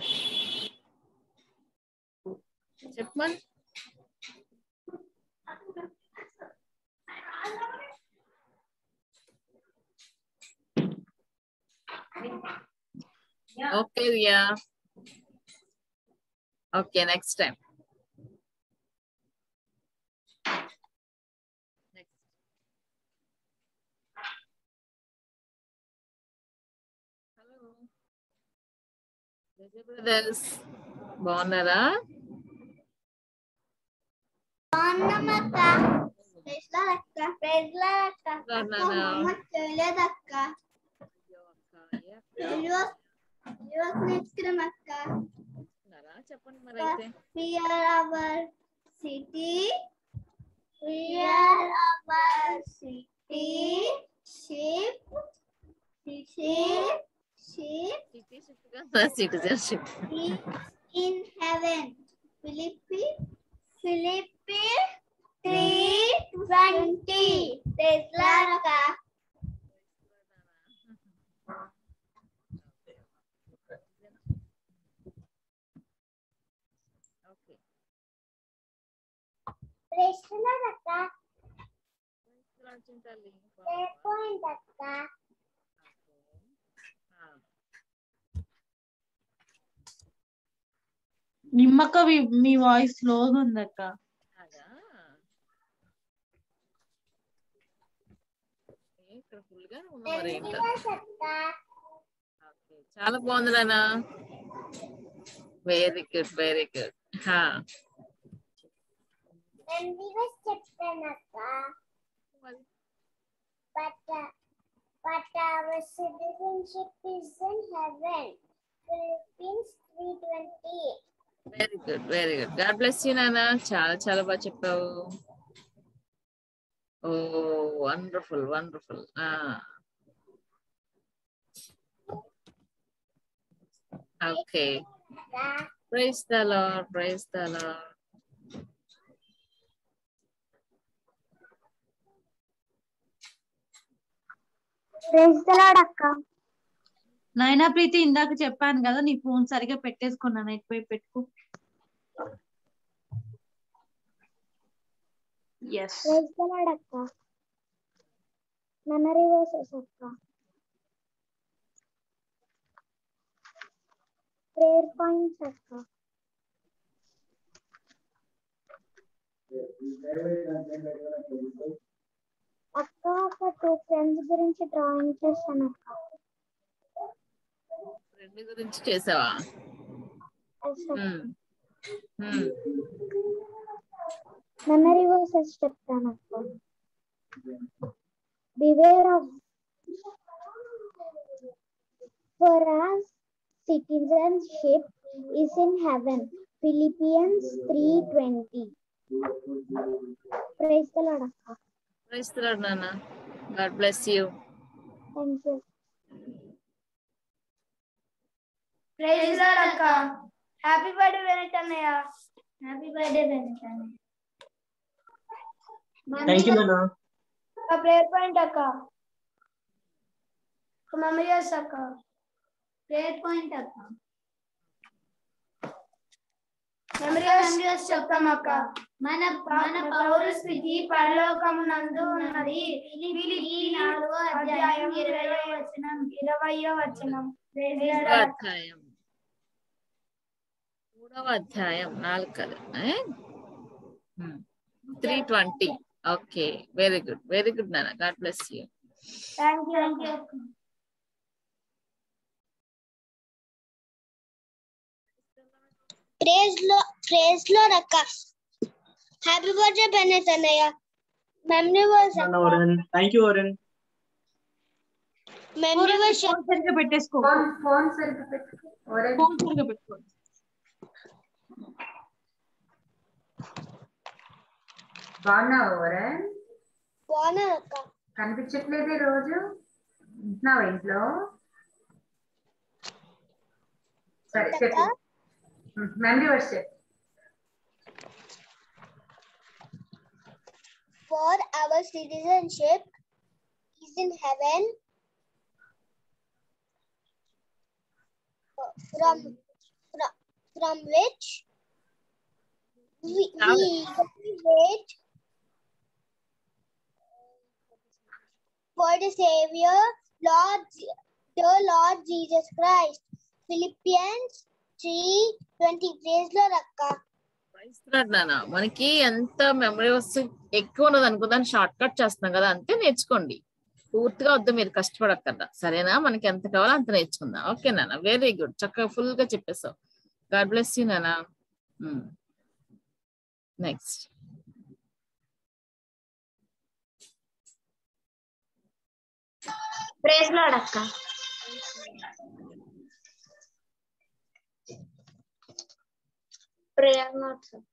చెప్పమని. Okay Riya, okay next time. Hello brothers, బాగున్నారా? బాగున్నామక్క. ప్రైజ్ లార్డ్ అక్క. ప్రైజ్ లార్డ్ అక్క. హోంవర్క్ చేయలేదు అక్క. చెప్తాం అక్క. చెప్పండి మరి అయితే. We are our city. We are our city. Ship. Citizenship. In heaven. Philippians 3:20. Praise Lord అక్క. Praise Lord అక్క. Point అక్క. నిమ్మక్క మీ వాయిస్ స్లోగా ఉందక్క. ఇక్కడ ఫుల్ గా మరి చాలా బాగుంది నాన్న. Very good very good. But our citizenship is in heaven. Philippians 3:20. Very good very good. God bless you నాన్న. చాలా చాలా బాగా చెప్పావు. Oh wonderful wonderful. Okay. Praise the Lord praise the Lord. Praise the Lord అక్క. నాయనా ప్రీతి, ఇందాక చెప్పాను కదా నీ ఫోన్ సరిగా పెట్టేసుకున్నాను, ఎక్కువ పెట్టుకో. ఎస్. ప్రైజ్ ద లార్డ్ అక్క. మెమరీ వర్సెస్ అక్క. ప్రేయర్ పాయింట్స్ అక్క. అక్క ఒక 2 ఫ్రెండ్స్ గురించి డ్రాయింగ్ చేశాను అక్క. ఫ్రెండ్ గురించి చేసావా? మెమరీ వర్సెస్ చెప్తాను అక్క. Beware of for us citizenship is in heaven. Philippians 3:20. Praise the Lord akka. Praise the Lord Nana. God bless you. Thank you. Praise the Lord akka. Happy birthday Venitannaya. Happy birthday Venitannaya. Thank you Nana. A prayer point akka. Memories akka. Prayer point akka. Memories చెప్తాం అక్క. మన పౌర స్థితి పరలోకమునందు ఉన్నది. ఫిలిప్పీ 4:20 వచనం. 3వ అధ్యాయం 3:20. ఓకే, వెరీ గుడ్ నాన్న. God bless you. Thank you. Praise Lord akka. Happy birthday Benetannaya. Memory verse akka. Oren. Thank you Oren. Memory verse సరిగ్గా పెట్టేసుకో. ఫోన్ సరిగ్గా పెట్టుకో. ఫోన్ సరిగ్గా పెట్టుకో. బాగున్నావా ఓరెన్? బాగున్నా అక్క. కనిపించట్లేదు ఈ రోజు. ఉంటున్నావా ఇంట్లో? సరే చెప్పు. మెమరీ వర్స్ చెప్పు. For our citizenship is in heaven. From which we wait for the Savior, the Lord Jesus Christ. Philippians 3:20. Praise Lord akka. Praise the Lord నాన్న. మనకి ఎంత మెమరీ వస్తు ఎక్కువ ఉన్నది అనుకో, దాన్ని షార్ట్ కట్ చేస్తున్నాం కదా, అంతే నేర్చుకోండి. పూర్తిగా వద్దు, మీరు కష్టపడక్కర్లా. సరేనా? మనకి ఎంత కావాలో అంత నేర్చుకుందాం. ఓకే నాన్న, వెరీ గుడ్. చక్కగా ఫుల్ గా చెప్పేసావు. గాడ్ బ్లెస్ యూ నాన్న. నెక్స్ట్. ప్రైజ్ లార్డ్ అక్క. ప్రేయర్ నోట్స్ అక్క.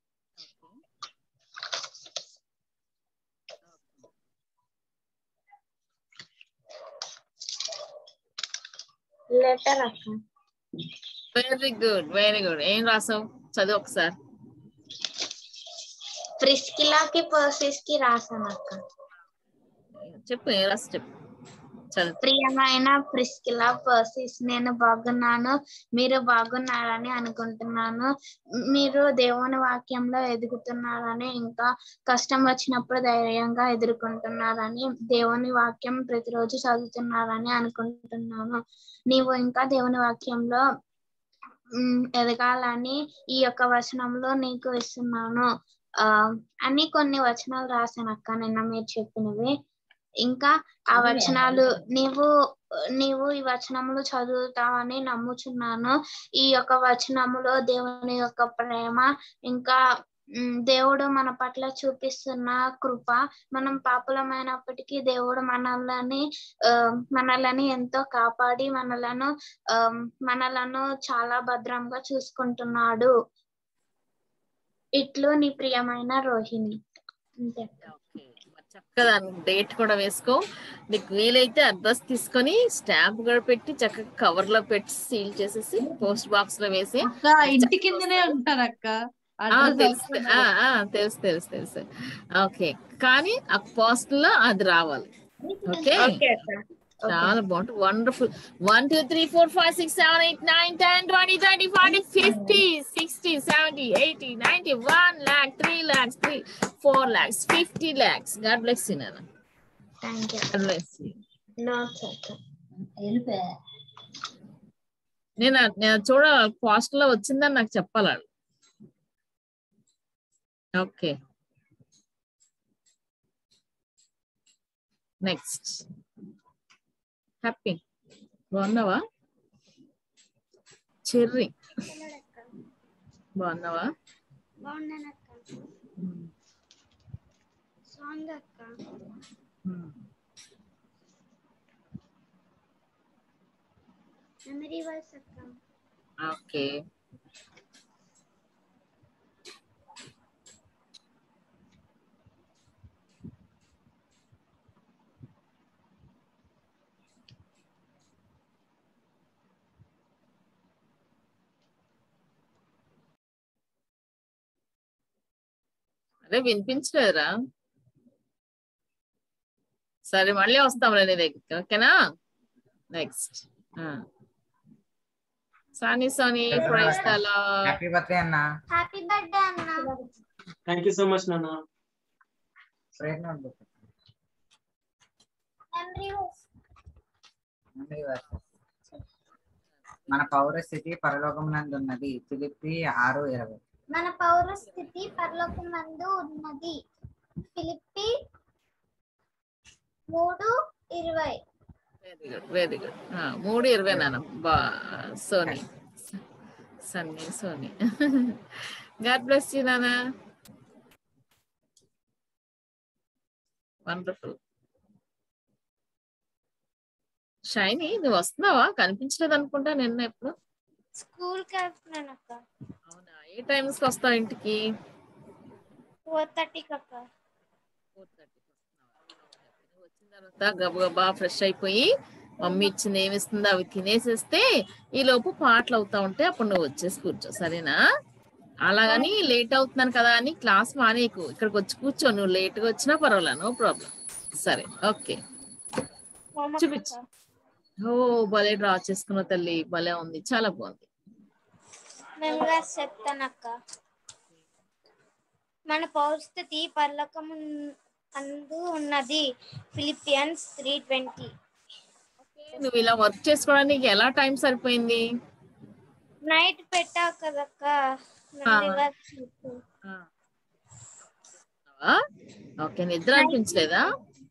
లెటర్ అక్క. Very good, very good. ఏం రాసావు? చదువు ఒకసారి. ప్రిస్కిలాకి పర్సిస్ కి రాసాను అక్క. చెప్పు, ఏం రాసి చెప్పు. చదువు. ప్రియమైన ప్రిస్కిలా పర్సిస్, నేను బాగున్నాను, మీరు బాగున్నారని అనుకుంటున్నాను. మీరు దేవుని వాక్యంలో ఎదుగుతున్నారని, ఇంకా కష్టం వచ్చినప్పుడు ధైర్యంగా ఎదుర్కొంటున్నారని, దేవుని వాక్యం ప్రతిరోజు చదువుతున్నారని అనుకుంటున్నాను. నీవు ఇంకా దేవుని వాక్యంలో ఎదగాలని ఈ యొక్క వచనంలో నీకు ఇస్తున్నాను అని కొన్ని వచనాలు రాశాను అక్క నిన్న మీరు చెప్పినవి. ఇంకా ఆ వచనాలు నీవు ఈ వచనములు చదువుతావని నమ్ముచున్నాను. ఈ యొక్క వచనములో దేవుని యొక్క ప్రేమ, ఇంకా దేవుడు మన పట్ల చూపిస్తున్న కృప, మనం పాపులమైనప్పటికీ దేవుడు మనల్ని ఎంతో కాపాడి మనలను చాలా భద్రంగా చూసుకుంటున్నాడు. ఇట్లు నీ ప్రియమైన రోహిణి. అంతే. చక్కగా డేట్ కూడా వేసుకో. నీకు వీలైతే అడ్రస్ తీసుకొని స్టాంప్ కూడా పెట్టి చక్కగా కవర్ లో పెట్టి సీల్ చేసేసి పోస్ట్ బాక్స్ లో వేసి. ఇంటి కిందనే ఉంటారు అక్క. తెలుసు తెలుసు తెలుసు. ఓకే, కానీ ఆ పోస్ట్ లో అది రావాలి. ఓకే, చాలా బాగుంటుంది. Wonderful. 1 2 3 4 5 6 7 8 9 10 20 30 40 50 60 70 80 90 1 lakh 3 lakhs 4 lakhs 50 lakhs. God bless you, Nana. Thank you. God bless you. నేను చూడాలి పోస్ట్ లో వచ్చిందని నాకు చెప్పాలి. Okay, next. హ్యాపీ, బాగున్నావా? చెర్రీ, బాగున్నావా? ఓకే, అదే వినిపించలేదురా. సరే, మళ్ళీ వస్తాంలే నీ దగ్గరికి. ఓకేనా? Next Sony. Praise the Lord. Happy birthday అన్న. హ్యాపీ బర్త్డే అన్న. థాంక్యూ సో మచ్ నాన్న. మన పౌరస్థితి పరలోకమునందున్నది. ఫిలిప్పి 6:20. మన పౌరస్థితి పరలోకమందు ఉన్నది. ఫిలిప్పి 3:20. Very good. 3:20 నాన్న. సోనీ. గాడ్ బ్లెస్ యూ నాన్న. వండర్ఫుల్. షైనీ, నువ్వు వస్తున్నావా? కనిపించలేదు అనుకుంటా నిన్న. ఎప్పుడు స్కూల్ కి వెళ్తున్నాను అక్క. అవునా? ఏ టైమ్స్ కి వస్తావు ఇంటికి? 4:30 అక్క. 4:30 వచ్చిన తర్వాత గబగబా ఫ్రెష్ అయిపోయి మమ్మీ ఇచ్చింది ఏమి ఇస్తుందో అవి తినేసేస్తే ఈ లోపు పాటలు అవుతా ఉంటే అప్పుడు నువ్వు వచ్చేసి కూర్చో. సరేనా? అలాగని లేట్ అవుతున్నాను కదా అని క్లాస్ మానేకు. ఇక్కడికి వచ్చి కూర్చో. నువ్వు లేట్ గా వచ్చినా పర్వాలా, నో ప్రాబ్లం. సరే, ఓకే. చూపించు. ఓ, భలే డ్రా చేసుకున్నావు తల్లి, భలే ఉంది, చాలా బాగుంది. చెప్తానక్క. మన పౌరస్థితి పరలోకమందు ఉన్నది. ఫిలిపియన్స్ 3:20. నువ్వు ఇలా వర్క్ చేసుకోవడానికి ఎలా టైం సరిపోయింది? నైట్ పెట్టావు కదక్క. ఓకే, నిద్ర అనిపించలేదా?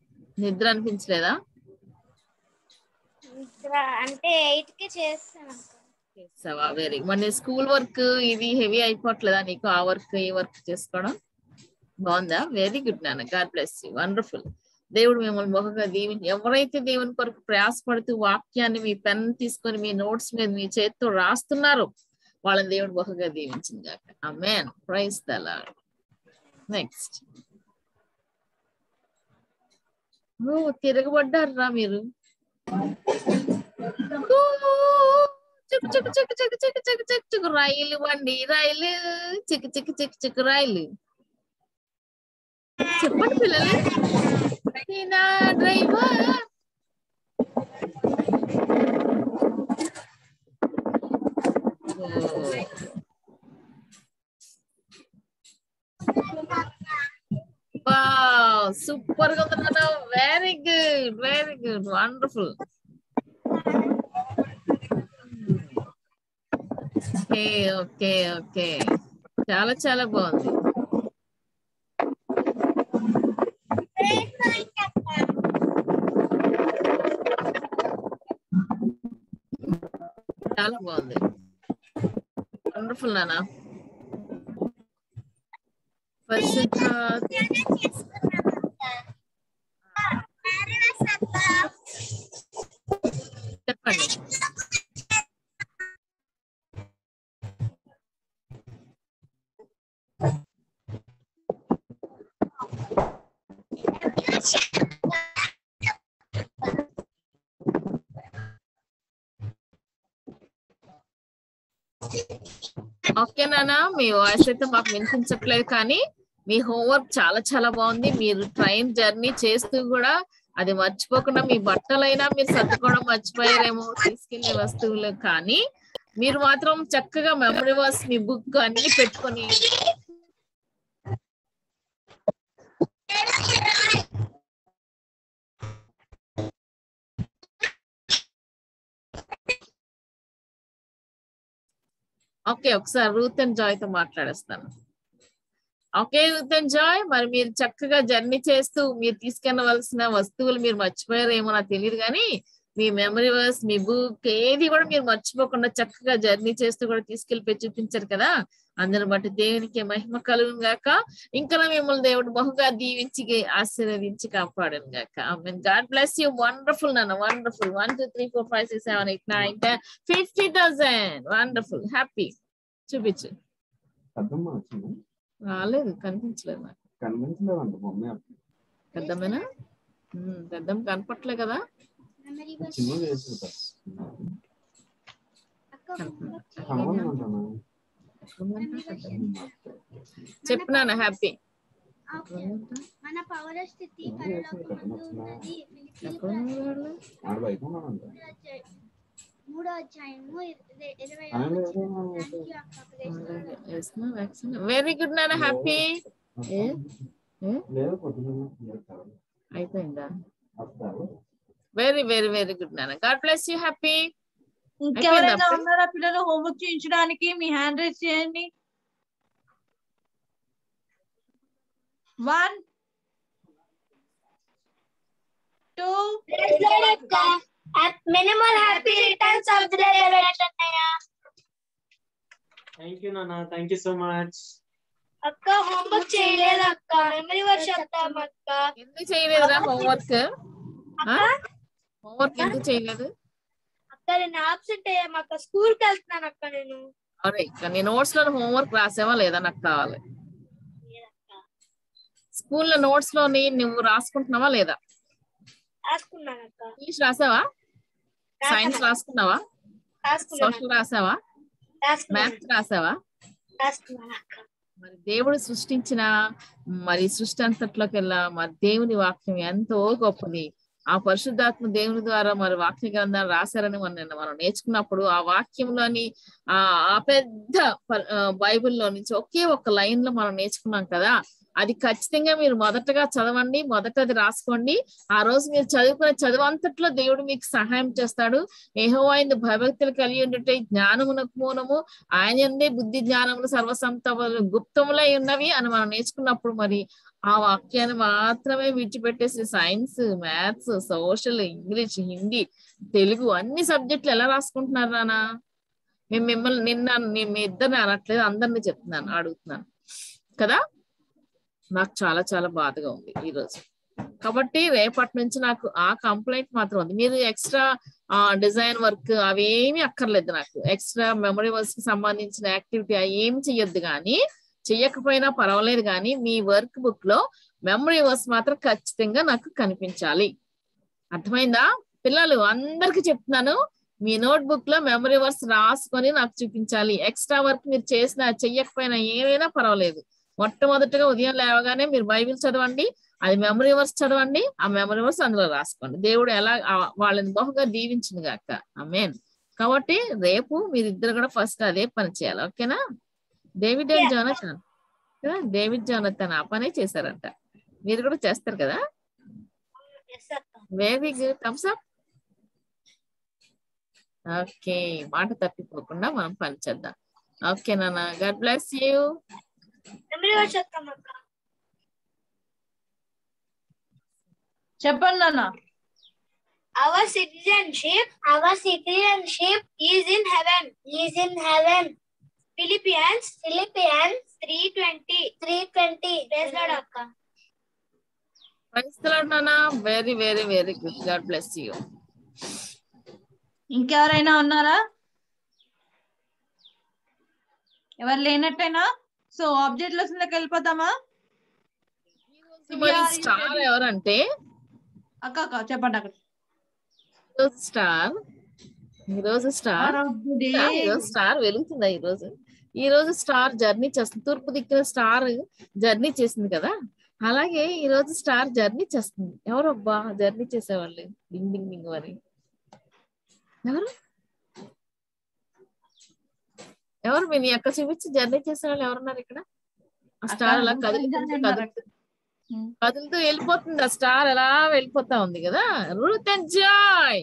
అంటే 8 కి చేస్తాను. వెరీ. మరి స్కూల్ వర్క్ ఇది హెవీ అయిపోవట్లేదా నీకు? ఆ వర్క్ ఈ వర్క్ చేసుకోవడం బాగుందా? వెరీ గుడ్ నాన్న. God bless you. వండర్ఫుల్. దేవుడు మిమ్మల్ని మొహంగా దీవించి, ఎవరైతే దేవుని కొరకు ప్రయాసపడుతూ వాక్యాన్ని మీ పెన్ తీసుకొని మీ నోట్స్ మీద మీ చేతితో రాస్తున్నారో వాళ్ళని దేవుడు బహుగా దీవించింది గాక. ఆమేన్. Praise the Lord. నెక్స్ట్ తిరగబడ్డారా మీరు? చిక్కు చిక్కు చిక్కు చిక్కు చిక్కు చిక్కు చిక్కు చిక్కు రైలు బండి రైలు చిక్కు చిక్కు చిక్కు చిక్కు రైలు. చెప్పండి పిల్లలు. డ్రైవర్ సూపర్ గా ఉందన్న. Very good wonderful. ఓకే చాలా చాలా బాగుంది. చాలా బాగుంది. వండర్ఫుల్ నానా. చెప్పండి. ఓకే నానా, మీ వాయిస్ అయితే మాకు వినిపించట్లేదు కానీ మీ హోంవర్క్ చాలా చాలా బాగుంది. మీరు ట్రైన్ జర్నీ చేస్తూ కూడా అది మర్చిపోకుండా మీ బట్టలైనా మీరు సర్దుకోవడం మర్చిపోయారేమో తీసుకెళ్లే వస్తువులు, కానీ మీరు మాత్రం చక్కగా మెమరీ వర్స్ మీ బుక్ అన్ని పెట్టుకొని ఓకే ఒకసారి రూత్ అండ్ జాయ్ తో మాట్లాడేస్తాను. ఓకే రూత్ అండ్ జాయ్, మరి మీరు చక్కగా జర్నీ చేస్తూ మీరు తీసుకెళ్ళవలసిన వస్తువులు మీరు మర్చిపోయారేమో నాకు తెలియదు కానీ మీ మెమరీ వర్స్ మీ బుక్ ఏది కూడా మీరు మర్చిపోకుండా చక్కగా జర్నీ చేస్తూ కూడా తీసుకెళ్ళిపోయి చూపించారు కదా. అందరి బట్టి దేవునికి మహిమ కలుగును గాక. ఇంకా మిమ్మల్ని దేవుడు బహుగా దీవించి ఆశీర్వదించి కాపాడును గాక. ఆమేన్. God bless you. వండర్ఫుల్ నాన్న, వండర్ఫుల్. 1 2 3 4 5 6 7 8 9 10 50,000. వండర్ఫుల్. హ్యాపీ. చూపించు. రాలేదు, కనిపించలేదు నాకు. పెద్దమ్మేనా? పెద్దమ్మ కనపట్లే కదా. చెప్పినాను హ్యాపీ. మన పౌర స్థితి పరలోకమందు ఉన్నది. మూడో అధ్యాయము 26. వెరీ గుడ్ నాన్న, హ్యాపీ. అయిపోయిందా? వెరీ వెరీ వెరీ గుడ్ నాన్న. God bless you. హ్యాపీ. ఇంకెవరైనా ఉన్నారా పిల్లలు హోంవర్క్ చేయించడానికి? మీ హ్యాండ్ రైజ్ చేయండి. 1 2 Minimal happy returns of the day. Thank you Nana, thank you so much. అక్క హోంవర్క్ చేయలేదు అక్క. మెమరీ వర్క్ చెప్తాం అక్క. ఎందుకు చేయలేదురా హోంవర్క్? హోంవర్క్ ఎందుకు చేయలేదు అక్క? నేను ఆబ్సెంట్ అయ్యాము అక్క. స్కూల్ కి వెళ్తున్నాను అక్క నేను. అరే నీ నోట్స్ లో హోంవర్క్ రాసావా లేదా నాకు కావాలి. స్కూల్లో నోట్స్ లోని నువ్వు రాసుకుంటున్నావా లేదా? రాసుకున్నాను అక్క. ఇంగ్లీష్ రాసావా? సైన్స్ రాసుకున్నావా? సోషల్ రాసావా? మ్యాథ్స్ రాసావా? మరి దేవుడు సృష్టించిన మరి సృష్టి అంతట్లోకెల్లా మరి దేవుని వాక్యం ఎంతో గొప్పది. ఆ పరిశుద్ధాత్మ దేవుని ద్వారా మరి వాక్య గ్రంథాలు రాశారని మనం నేర్చుకున్నప్పుడు ఆ వాక్యంలోని ఆ పెద్ద బైబిల్లో నుంచి ఒకే ఒక లైన్ లో మనం నేర్చుకున్నాం కదా. అది ఖచ్చితంగా మీరు మొదటగా చదవండి, మొదటది రాసుకోండి. ఆ రోజు మీరు చదువుకునే చదువంతట్లో దేవుడు మీకు సహాయం చేస్తాడు. యెహోవాయందు భయభక్తులు కలిగి ఉండుటే జ్ఞానమునకు మూలము, ఆయన యందే బుద్ధి జ్ఞానములు సర్వసంపదలు గుప్తములై ఉన్నవి అని మనం నేర్చుకున్నప్పుడు మరి ఆ వాక్యాన్ని మాత్రమే విడిచిపెట్టేసి science, maths, social, English, Hindi, Telugu అన్ని సబ్జెక్టులు ఎలా రాసుకుంటున్నారు నానా? మేము మిమ్మల్ని మీ ఇద్దరిని అనట్లేదు, అందరినీ చెప్తున్నాను, అడుగుతున్నాను కదా. నాకు చాలా చాలా బాధగా ఉంది ఈరోజు. కాబట్టి రేపటి నుంచి నాకు ఆ కంప్లైంట్ మాత్రం ఉంది. మీరు ఎక్స్ట్రా డిజైన్ వర్క్ అవేమి అక్కర్లేదు. నాకు ఎక్స్ట్రా మెమరీ వర్క్స్ కి సంబంధించిన యాక్టివిటీ ఏమి చెయ్యొద్దు, కానీ చెయ్యకపోయినా పర్వాలేదు, కానీ మీ వర్క్ బుక్ లో మెమరీ వర్క్స్ మాత్రం ఖచ్చితంగా నాకు కనిపించాలి. అర్థమైందా పిల్లలు? అందరికి చెప్తున్నాను, మీ నోట్ బుక్ లో మెమరీ వర్క్స్ రాసుకొని నాకు చూపించాలి. ఎక్స్ట్రా వర్క్ మీరు చేసినా చెయ్యకపోయినా ఏమైనా పర్వాలేదు. మొట్టమొదటిగా ఉదయం లేవగానే మీరు బైబిల్ చదవండి, అది మెమరీ వర్స్ చదవండి, ఆ మెమరీ వర్స్ అందులో రాసుకోండి. దేవుడు ఎలా వాళ్ళని బహుగా దీవించింది గాక. ఆమేన్. కాబట్టి రేపు మీరిద్దరు కూడా ఫస్ట్ అదే పని చేయాలి. ఓకేనా? డేవిడ్ అండ్ జోనథన్ కదా, డేవిడ్ జోనథన్ ఆ పనే చేశారంట. మీరు కూడా చేస్తారు కదా? Very good, thumbs up. Okay, మాట తప్పిపోకుండా మనం పని చేద్దాం. ఓకే నాన్న, గాడ్ బ్లెస్ యూ. చెప్పండి నాన్న. Our citizenship is in heaven. Philippians 3:20. Praise Lord akka. Praise the Lord నాన్న. Very very very good, God bless you. ఇంకెవరైనా ఉన్నారా? ఎవరు లేనట్టేనా? సో ఆబ్జెక్ట్ లెసన్ లోకి వెళ్ళిపోతామా? మరి స్టార్ ఎవరంటే అక్క చెప్పండి. అక్కడ ఈరోజు స్టార్ వెలుగుతుందా? ఈ రోజు స్టార్ జర్నీ చేస్తుంది. తూర్పు దిక్కున స్టార్ జర్నీ చేసింది కదా, అలాగే ఈ రోజు స్టార్ జర్నీ చేస్తుంది. ఎవరబ్బా జర్నీ చేసేవాళ్ళు? డింగ్ డింగ్ డింగ్ మరి ఎవరు మీ అక్క చూపించి జర్నీ చేసేవాళ్ళు ఎవరున్నారు ఇక్కడ? ఆ స్టార్ అలా కదులుతూ వెళ్ళిపోతుంది. ఆ స్టార్ అలా వెళ్ళిపోతా ఉంది కదా. Ruth and Joy,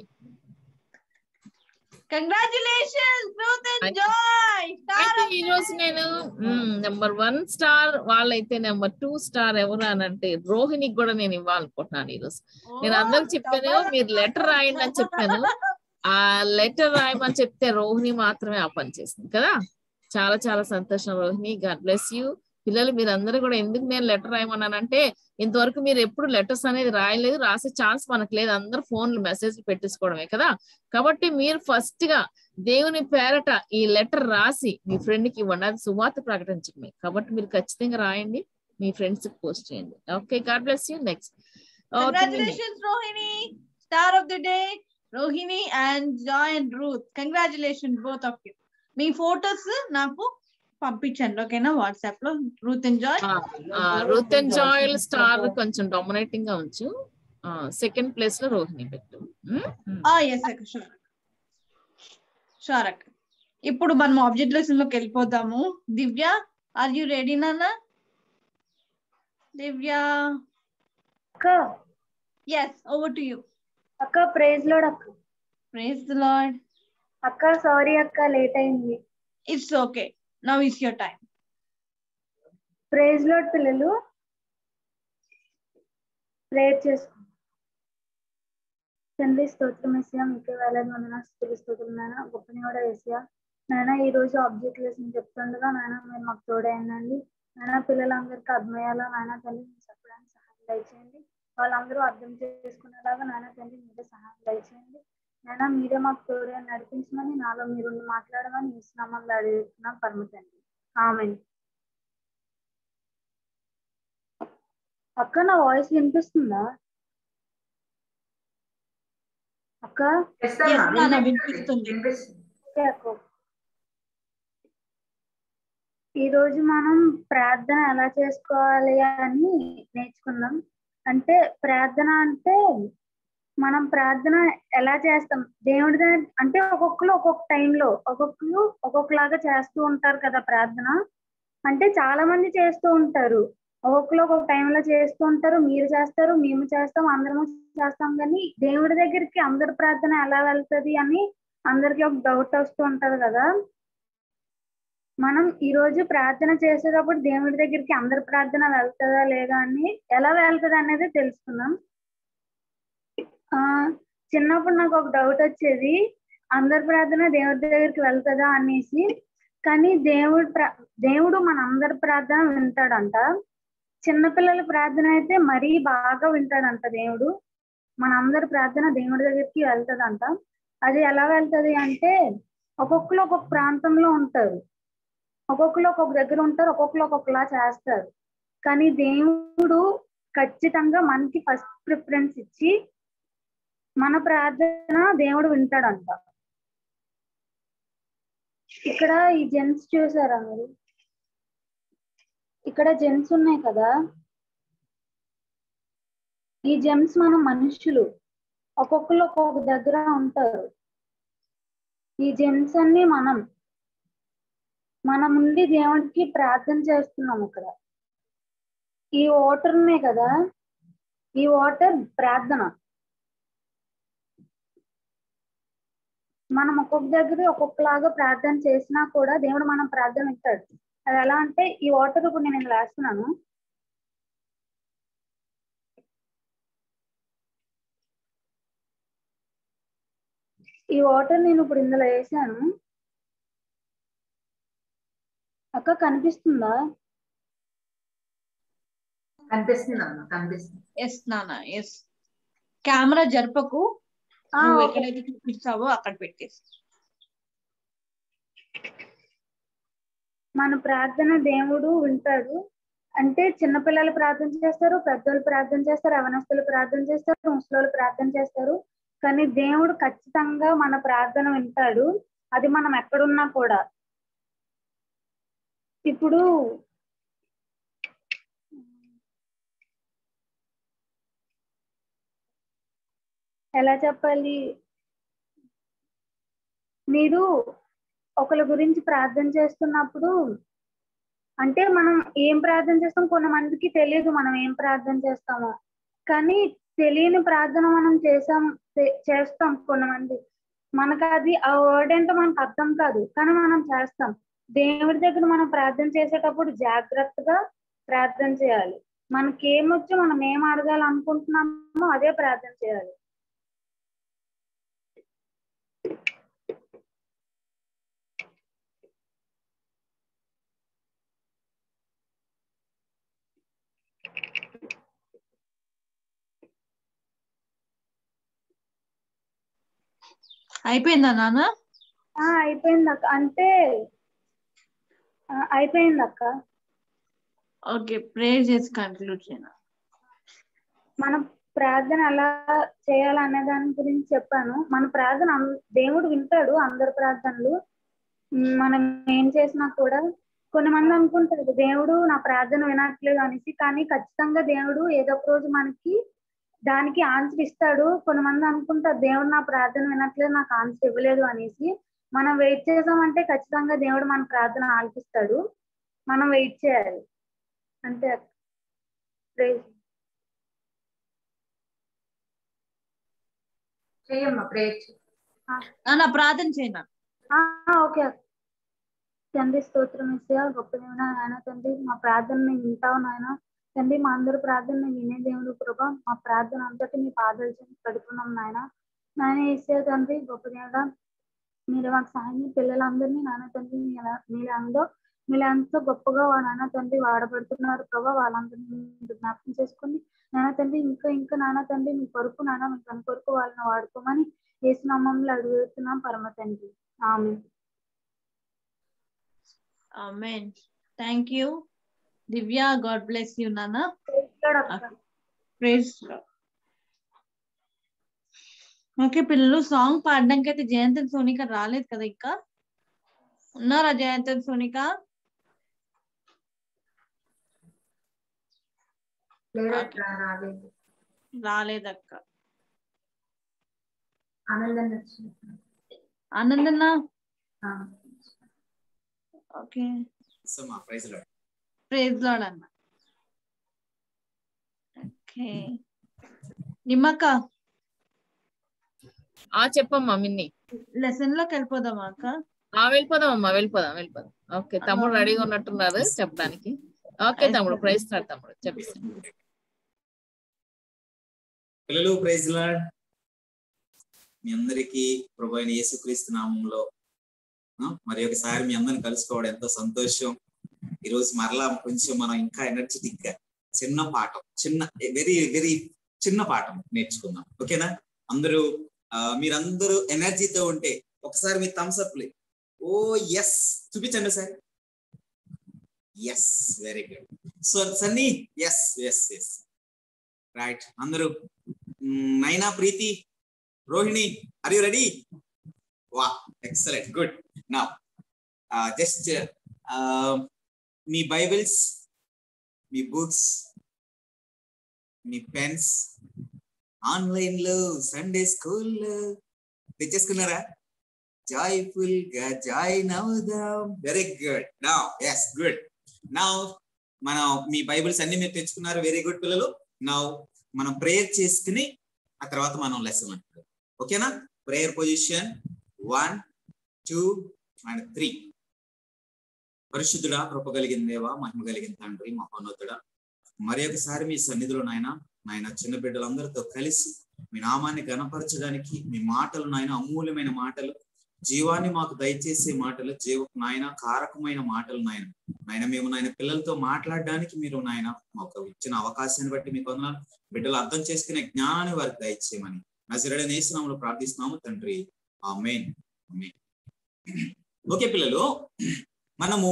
congratulations Ruth and Joy. ఈ రోజు నేను నెంబర్ 1 స్టార్ వాళ్ళైతే, నెంబర్ 2 స్టార్ ఎవరు అని అంటే రోహిణికి కూడా నేను ఇవ్వాలనుకుంటున్నాను. ఈ రోజు నేను అందరికి చెప్పాను, మీరు లెటర్ రాయండి అని చెప్పాను. ఆ లెటర్ రాయమని చెప్తే రోహిణి మాత్రమే ఆ పని చేసింది కదా. చాలా చాలా సంతోషం రోహిణి, గాడ్ బ్లెస్ యూ. పిల్లలు మీరందరూ కూడా ఎందుకు నేను లెటర్ రాయమన్నానంటే, ఇంతవరకు మీరు ఎప్పుడు లెటర్స్ అనేది రాయలేదు, రాసే ఛాన్స్ మనకు లేదు. అందరూ ఫోన్లు మెసేజ్లు పెట్టేసుకోవడమే కదా. కాబట్టి మీరు ఫస్ట్ గా దేవుని పేరట ఈ లెటర్ రాసి మీ ఫ్రెండ్ కి ఇవ్వండి. అది సువార్త ప్రకటించడమే. కాబట్టి మీరు ఖచ్చితంగా రాయండి, మీ ఫ్రెండ్స్ కి పోస్ట్ చేయండి. Okay, God bless you. Next congratulations Rohini, star of the day Rohini and Joy and Ruth. Congratulations both of you. మీ ఫోటోస్ నాకు పంపించండి ఓకేనా, వాట్సాప్ లో. రూత్ అండ్ జాయ్ స్టార్ కొంచెం డామినేటింగ్ గా ఉంచు. సెకండ్ ప్లేస్ లో రోహిణి పెట్టు. షూర్ అక్క. ఇప్పుడు మనం ఆబ్జెక్ట్ లెసన్ లోకి వెళ్ళిపోతాము. దివ్య, ఆర్ యు రెడీ నాన్న? దివ్య అక్క. yes, over to you అక్క. ప్రైజ్ లార్డ్ అక్క. ప్రైజ్ ది లార్డ్ అక్క. సారీ అక్క, లేట్ అయింది. It's okay, now is your time. Praise Lord పిల్లలు, ప్రేయర్ చేసుకో. తండ్రి స్తోత్రం యేసయ్యా, మీకే వేలాది వందనాలు స్తుతులు స్తోత్రం నాయన. గొప్పనివాడ యేసయ్యా నాయన, ఈ రోజు ఆబ్జెక్ట్ లెసన్ చెప్తుండగా నాయన మీరు మాకు తోడైందండి నాయన. పిల్లలందరికీ అర్థమయ్యేలా నాయన తండ్రి మీరు చెప్పడానికి సహాయం దయచేయండి. వాళ్ళందరూ అర్థం చేసుకునేలాగా నాయన తండ్రి మీరే సహాయం దయచేయండి నాయన. మీరే మాకు తోడే నడిపించమని, నాలో మీరు మాట్లాడమని ఈ నామంలో అడుగుతున్నాం పరమ తండ్రి, ఆమేన్. అక్క, నా వాయిస్ వినిపిస్తుందా అక్క? ఈ రోజు మనం ప్రార్థన ఎలా చేసుకోవాలి అని నేర్చుకున్నాం. అంటే ప్రార్థన అంటే మనం ప్రార్థన ఎలా చేస్తాం దేవుడి దగ్గర అంటే ఒక్కొక్కరు ఒక్కొక్క టైంలో ఒక్కొక్కరు ఒక్కొక్కలాగా చేస్తూ ఉంటారు కదా. ప్రార్థన అంటే చాలా మంది చేస్తూ ఉంటారు, ఒక్కొక్కరు ఒక్కొక్క టైంలో చేస్తూ ఉంటారు. మీరు చేస్తారు, మేము చేస్తాం, అందరము చేస్తాం. కానీ దేవుడి దగ్గరికి అందరి ప్రార్థన ఎలా వెళ్తుంది అని అందరికి ఒక డౌట్ వస్తూ ఉంటది కదా. మనం ఈ రోజు ప్రార్థన చేసేటప్పుడు దేవుడి దగ్గరికి అందరి ప్రార్థన వెళ్తుందా లేదా అని, ఎలా వెళ్తుంది అనేది తెలుసుకుందాం. చిన్నప్పుడు నాకు ఒక డౌట్ వచ్చేది, అందరి ప్రార్థన దేవుడి దగ్గరికి వెళ్తుందా అనేసి. కానీ దేవుడు మన అందరి ప్రార్థన వింటాడంట. చిన్నపిల్లల ప్రార్థన అయితే మరీ బాగా వింటాడంట దేవుడు. మనందరి ప్రార్థన దేవుడి దగ్గరికి వెళ్తదంట. అది ఎలా వెళ్తది అంటే ఒక్కొక్కరు ఒక్కొక్క ప్రాంతంలో ఉంటారు, ఒక్కొక్కరు ఒక్కొక్క దగ్గర ఉంటారు, ఒక్కొక్కరు ఒక్కొక్కలా చేస్తారు. కానీ దేవుడు ఖచ్చితంగా మనకి ఫస్ట్ ప్రిఫరెన్స్ ఇచ్చి మన ప్రార్థన దేవుడు వింటాడంట. ఇక్కడ ఈ జెంట్స్ చూసారా మీరు? ఇక్కడ జెంట్స్ ఉన్నాయి కదా, ఈ జెంట్స్ మన మనుషులు ఒక్కొక్కరు ఒక్కొక్క దగ్గర ఉంటారు. ఈ జెంట్స్ అన్ని మనం ఉండి దేవుడికి ప్రార్థన చేస్తున్నాం. ఇక్కడ ఈ వాటర్ ఉన్నాయి కదా, ఈ వాటర్ ప్రార్థన. మనం ఒక్కొక్క దగ్గర ఒక్కొక్కలాగా ప్రార్థన చేసినా కూడా దేవుడు మనం ప్రార్థన వింటాడు. అది ఎలా అంటే ఈ వాటర్ ఇప్పుడు నేను ఇలా వేస్తున్నాను, ఈ వాటర్ నేను ఇప్పుడు ఇందులో వేసాను. అక్క కనిపిస్తుందా? కనిపిస్తుంది. ఎస్ నాన్న, ఎస్. కెమెరా జరపకు, నువ్వు ఎక్కడైతే చూపిస్తావో అక్కడ పెట్టేసి. మన ప్రార్థన దేవుడు వింటాడు. అంటే చిన్నపిల్లలు ప్రార్థన చేస్తారు, పెద్దోళ్ళు ప్రార్థన చేస్తారు, యవనస్తులు ప్రార్థన చేస్తారు, ముసలోళ్ళు ప్రార్థన చేస్తారు. కానీ దేవుడు ఖచ్చితంగా మన ప్రార్థన వింటాడు, అది మనం ఎక్కడున్నా కూడా. ఇప్పుడు ఎలా చెప్పాలి, మీరు ఒకరి గురించి ప్రార్థన చేస్తున్నప్పుడు అంటే మనం ఏం ప్రార్థన చేస్తాం కొంతమందికి తెలియదు మనం ఏం ప్రార్థన చేస్తామో. కానీ తెలియని ప్రార్థన మనం చేస్తాం కొంతమంది. మనకు అది ఆ వర్డ్ ఏంటో మనకు అర్థం కాదు, కానీ మనం చేస్తాం. దేవుడి దగ్గర మనం ప్రార్థన చేసేటప్పుడు జాగ్రత్తగా ప్రార్థన చేయాలి. మనకి ఏమొచ్చో మనం ఏం అడగాలనుకుంటున్నామో అదే ప్రార్థన చేయాలి. అయిపోయిందా నాన్న? అయిపోయింది అక్క. అంటే అయిపోయింది అక్క. ఓకే, ప్రేయర్ చేసి కన్క్లూడ్ చేయను. మనం ప్రార్థన ఎలా చేయాలనే దాని గురించి చెప్పాను. మన ప్రార్థన దేవుడు వింటాడు, అందరి ప్రార్థనలు. మనం ఏం చేసినా కూడా కొంతమంది అనుకుంటారు దేవుడు నా ప్రార్థన వినట్లేదు అనేసి. కానీ ఖచ్చితంగా దేవుడు ఏదో ఒక రోజు మనకి దానికి ఆన్సర్ ఇస్తాడు. కొంతమంది అనుకుంటారు దేవుడు నా ప్రార్థన వినట్లేదు, నాకు ఆన్సర్ ఇవ్వలేదు అనేసి. మనం వెయిట్ చేసామంటే ఖచ్చితంగా దేవుడు మన ప్రార్థన ఆలకిస్తాడు. మనం వెయిట్ చేయాలి అంతే. ప్రార్థన చేయనా? ఓకే. తండ్రి స్తోత్రం ఇస్తే గొప్ప దేవుడా నాయన తండ్రి, మా ప్రార్థన వింటావు నాయన తండ్రి. మా అందరి ప్రార్థన వినే దేవుడు ప్రభా. మా ప్రార్థన అంతటి మీ పాదాలు పెడుతున్నాం నాయన. నాయన ఇస్తే తండ్రి గొప్ప దేవుడా, మీరు మాకు సాయం పిల్లలందరినీ నాయన తండ్రి మీరు ఎంతో గొప్పగా నాయన తండ్రి వాడబడుతున్నారు ప్రభా. వాళ్ళందరినీ జ్ఞాపకం చేసుకుని నాయన తండ్రి ఇంకా నాయన తండ్రి మీ కొరకు నాయన మీ పని కొరకు వాళ్ళని వాడుకోమని యేసు నామములో అడుగుతున్నాం పరమ తండ్రి. ఆమేన్. Amen. Thank you. Divya, God bless you, Nana. Praise God. Okay పిల్లలు, సాంగ్ పాడడానికి అయితే జయంతన్ సోనిక రాలేదు కదా? ఇంకా ఉన్నారా జయంతన్ సోనిక? రాలేదక్క. ఆనందన్న ఓకే, ప్రైజ్ లార్డ్ అన్న. ఓకే నిమ్మక్క చెప్పమ్మా మిన్ని. లెసన్ లోకి వెళ్ళిపోదామా అక్క? వెళ్ళిపోదామమ్మా, వెళ్ళిపోదాం. ఓకే, తమ్ముడు రెడీగా ఉన్నట్టున్నారు చెప్పడానికి. ఓకే తమ్ముడు, ప్రైజ్ లార్డ్ తమ్ముడు చెప్పేసి. పిల్లలు ప్రైజ్ లార్డ్. మీ అందరికీ ప్రభువైన యేసుక్రీస్తు నామంలో మరి ఒకసారి మీ అందరిని కలుసుకోవడం ఎంతో సంతోషం. ఈరోజు మరలా కొంచెం మనం ఇంకా ఎనర్జెటిక్ గా చిన్న పాఠం, వెరీ వెరీ చిన్న పాఠం నేర్చుకుందాం. ఓకేనా? అందరూ మీరందరూ ఎనర్జీతో ఉంటే ఒకసారి మీ thumbs up play. Oh yes చూపించండి sir. Yes, very good. So Sunny, yes yes yes, right. అందరూ Naina, Preeti, Rohini, are you ready? Wow, excellent, good. Now just మీ బైబిల్స్, మీ బుక్స్, మీ పెన్స్ ఆన్లైన్ లో సండే స్కూల్లో తెచ్చేసుకున్నారా? జాయ్ఫుల్ గా జాయిన్ అవుదాం. Very good. Now yes, good. Now మనం మీ బైబిల్స్ అన్ని మీరు తెచ్చుకున్నారు. వెరీ గుడ్ పిల్లలు. నౌ మనం ప్రేయర్ చేసుకుని ఆ తర్వాత మనం లెసన్ అంటారు. ఓకేనా? Prayer position 1, 2 and 3. పరిశుద్ధుడా, కృప కలిగిన దేవా, మహిమ కలిగిన తండ్రి, మహోన్నతుడా, మరి ఒకసారి మీ సన్నిధిలో నాయన చిన్న బిడ్డలందరితో కలిసి మీ నామాన్ని గణపరచడానికి మీ మాటలు నాయన అమూల్యమైన మాటలు, జీవాన్ని మాకు దయచేసే మాటలు, నాయన కారకమైన మాటలు నాయన మేము పిల్లలతో మాట్లాడడానికి మీరు నాయన మాకు ఇచ్చిన అవకాశాన్ని బట్టి మీకు వందనాలు. బిడ్డలు అర్థం చేసుకునే జ్ఞానాన్ని వారికి దయచేయమని నజరేయుడైన యేసు నామములో ప్రార్థిస్తున్నాము తండ్రి, ఆమేన్. ఆమేన్. ఓకే పిల్లలు, మనము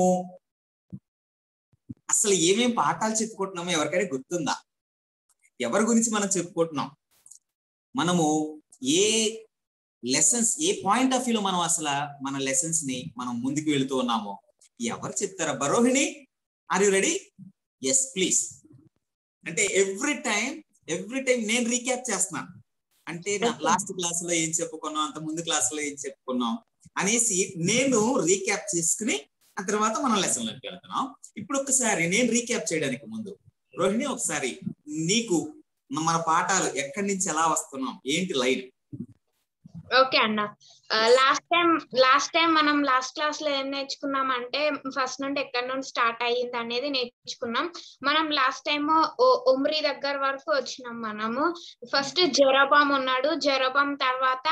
అసలు ఏమేం పాఠాలు చెప్పుకుంటున్నామో ఎవరికైనా గుర్తుందా? ఎవరి గురించి మనం చెప్పుకుంటున్నాం? మనము ఏ లెసన్స్, ఏ పాయింట్ ఆఫ్ వ్యూలో మనం అసలు మన లెసన్స్ ని మనం ముందుకు వెళుతూ ఉన్నామో ఎవరు చెప్తారా? బరోహిణి, are you ready? Yes please. అంటే ఎవ్రీ టైం నేను రీక్యాప్ చేస్తున్నాను. అంటే లాస్ట్ క్లాస్ లో ఏం చెప్పుకున్నాం, అంత ముందు క్లాస్ లో ఏం చెప్పుకున్నాం అనేసి నేను రీక్యాప్ చేసుకుని ఆ తర్వాత మనం లెసన్ లోకి వెళ్తున్నాం. ఇప్పుడు ఒకసారి నేను రీక్యాప్ చేయడానికి ముందు రోహిణి, ఒకసారి నీకు మన పాఠాలు ఎక్కడి నుంచి ఎలా వస్తున్నాం, ఏంటి లైన్? ఓకే అన్న, లాస్ట్ టైం మనం లాస్ట్ క్లాస్ లో ఏం నేర్చుకున్నాం అంటే ఫస్ట్ నుండి ఎక్కడి నుండి స్టార్ట్ అయ్యింది అనేది నేర్చుకున్నాం. మనం లాస్ట్ టైం ఒమ్రీ దగ్గర వరకు వచ్చినాం. మనము ఫస్ట్ జెరోబాం ఉన్నాడు, జెరోబాం తర్వాత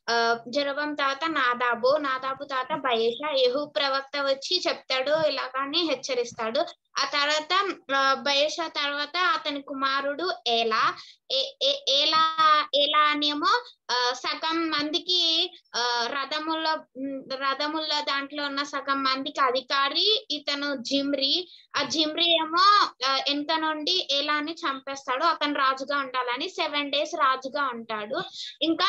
నాదాబు తర్వాత బయేషా. యెహూ ప్రవక్త వచ్చి చెప్తాడు, ఇలాగాని హెచ్చరిస్తాడు. ఆ తర్వాత బయేషా తర్వాత అతని కుమారుడు ఏలా అనేమో సగం మందికి రథముల దాంట్లో ఉన్న సగం మందికి అధికారి ఇతను జిమ్రీ. ఆ జిమ్రీ ఏమో వెనక నుండి ఏలాని చంపేస్తాడు. అతను రాజుగా ఉండాలని 7 days రాజుగా ఉంటాడు. ఇంకా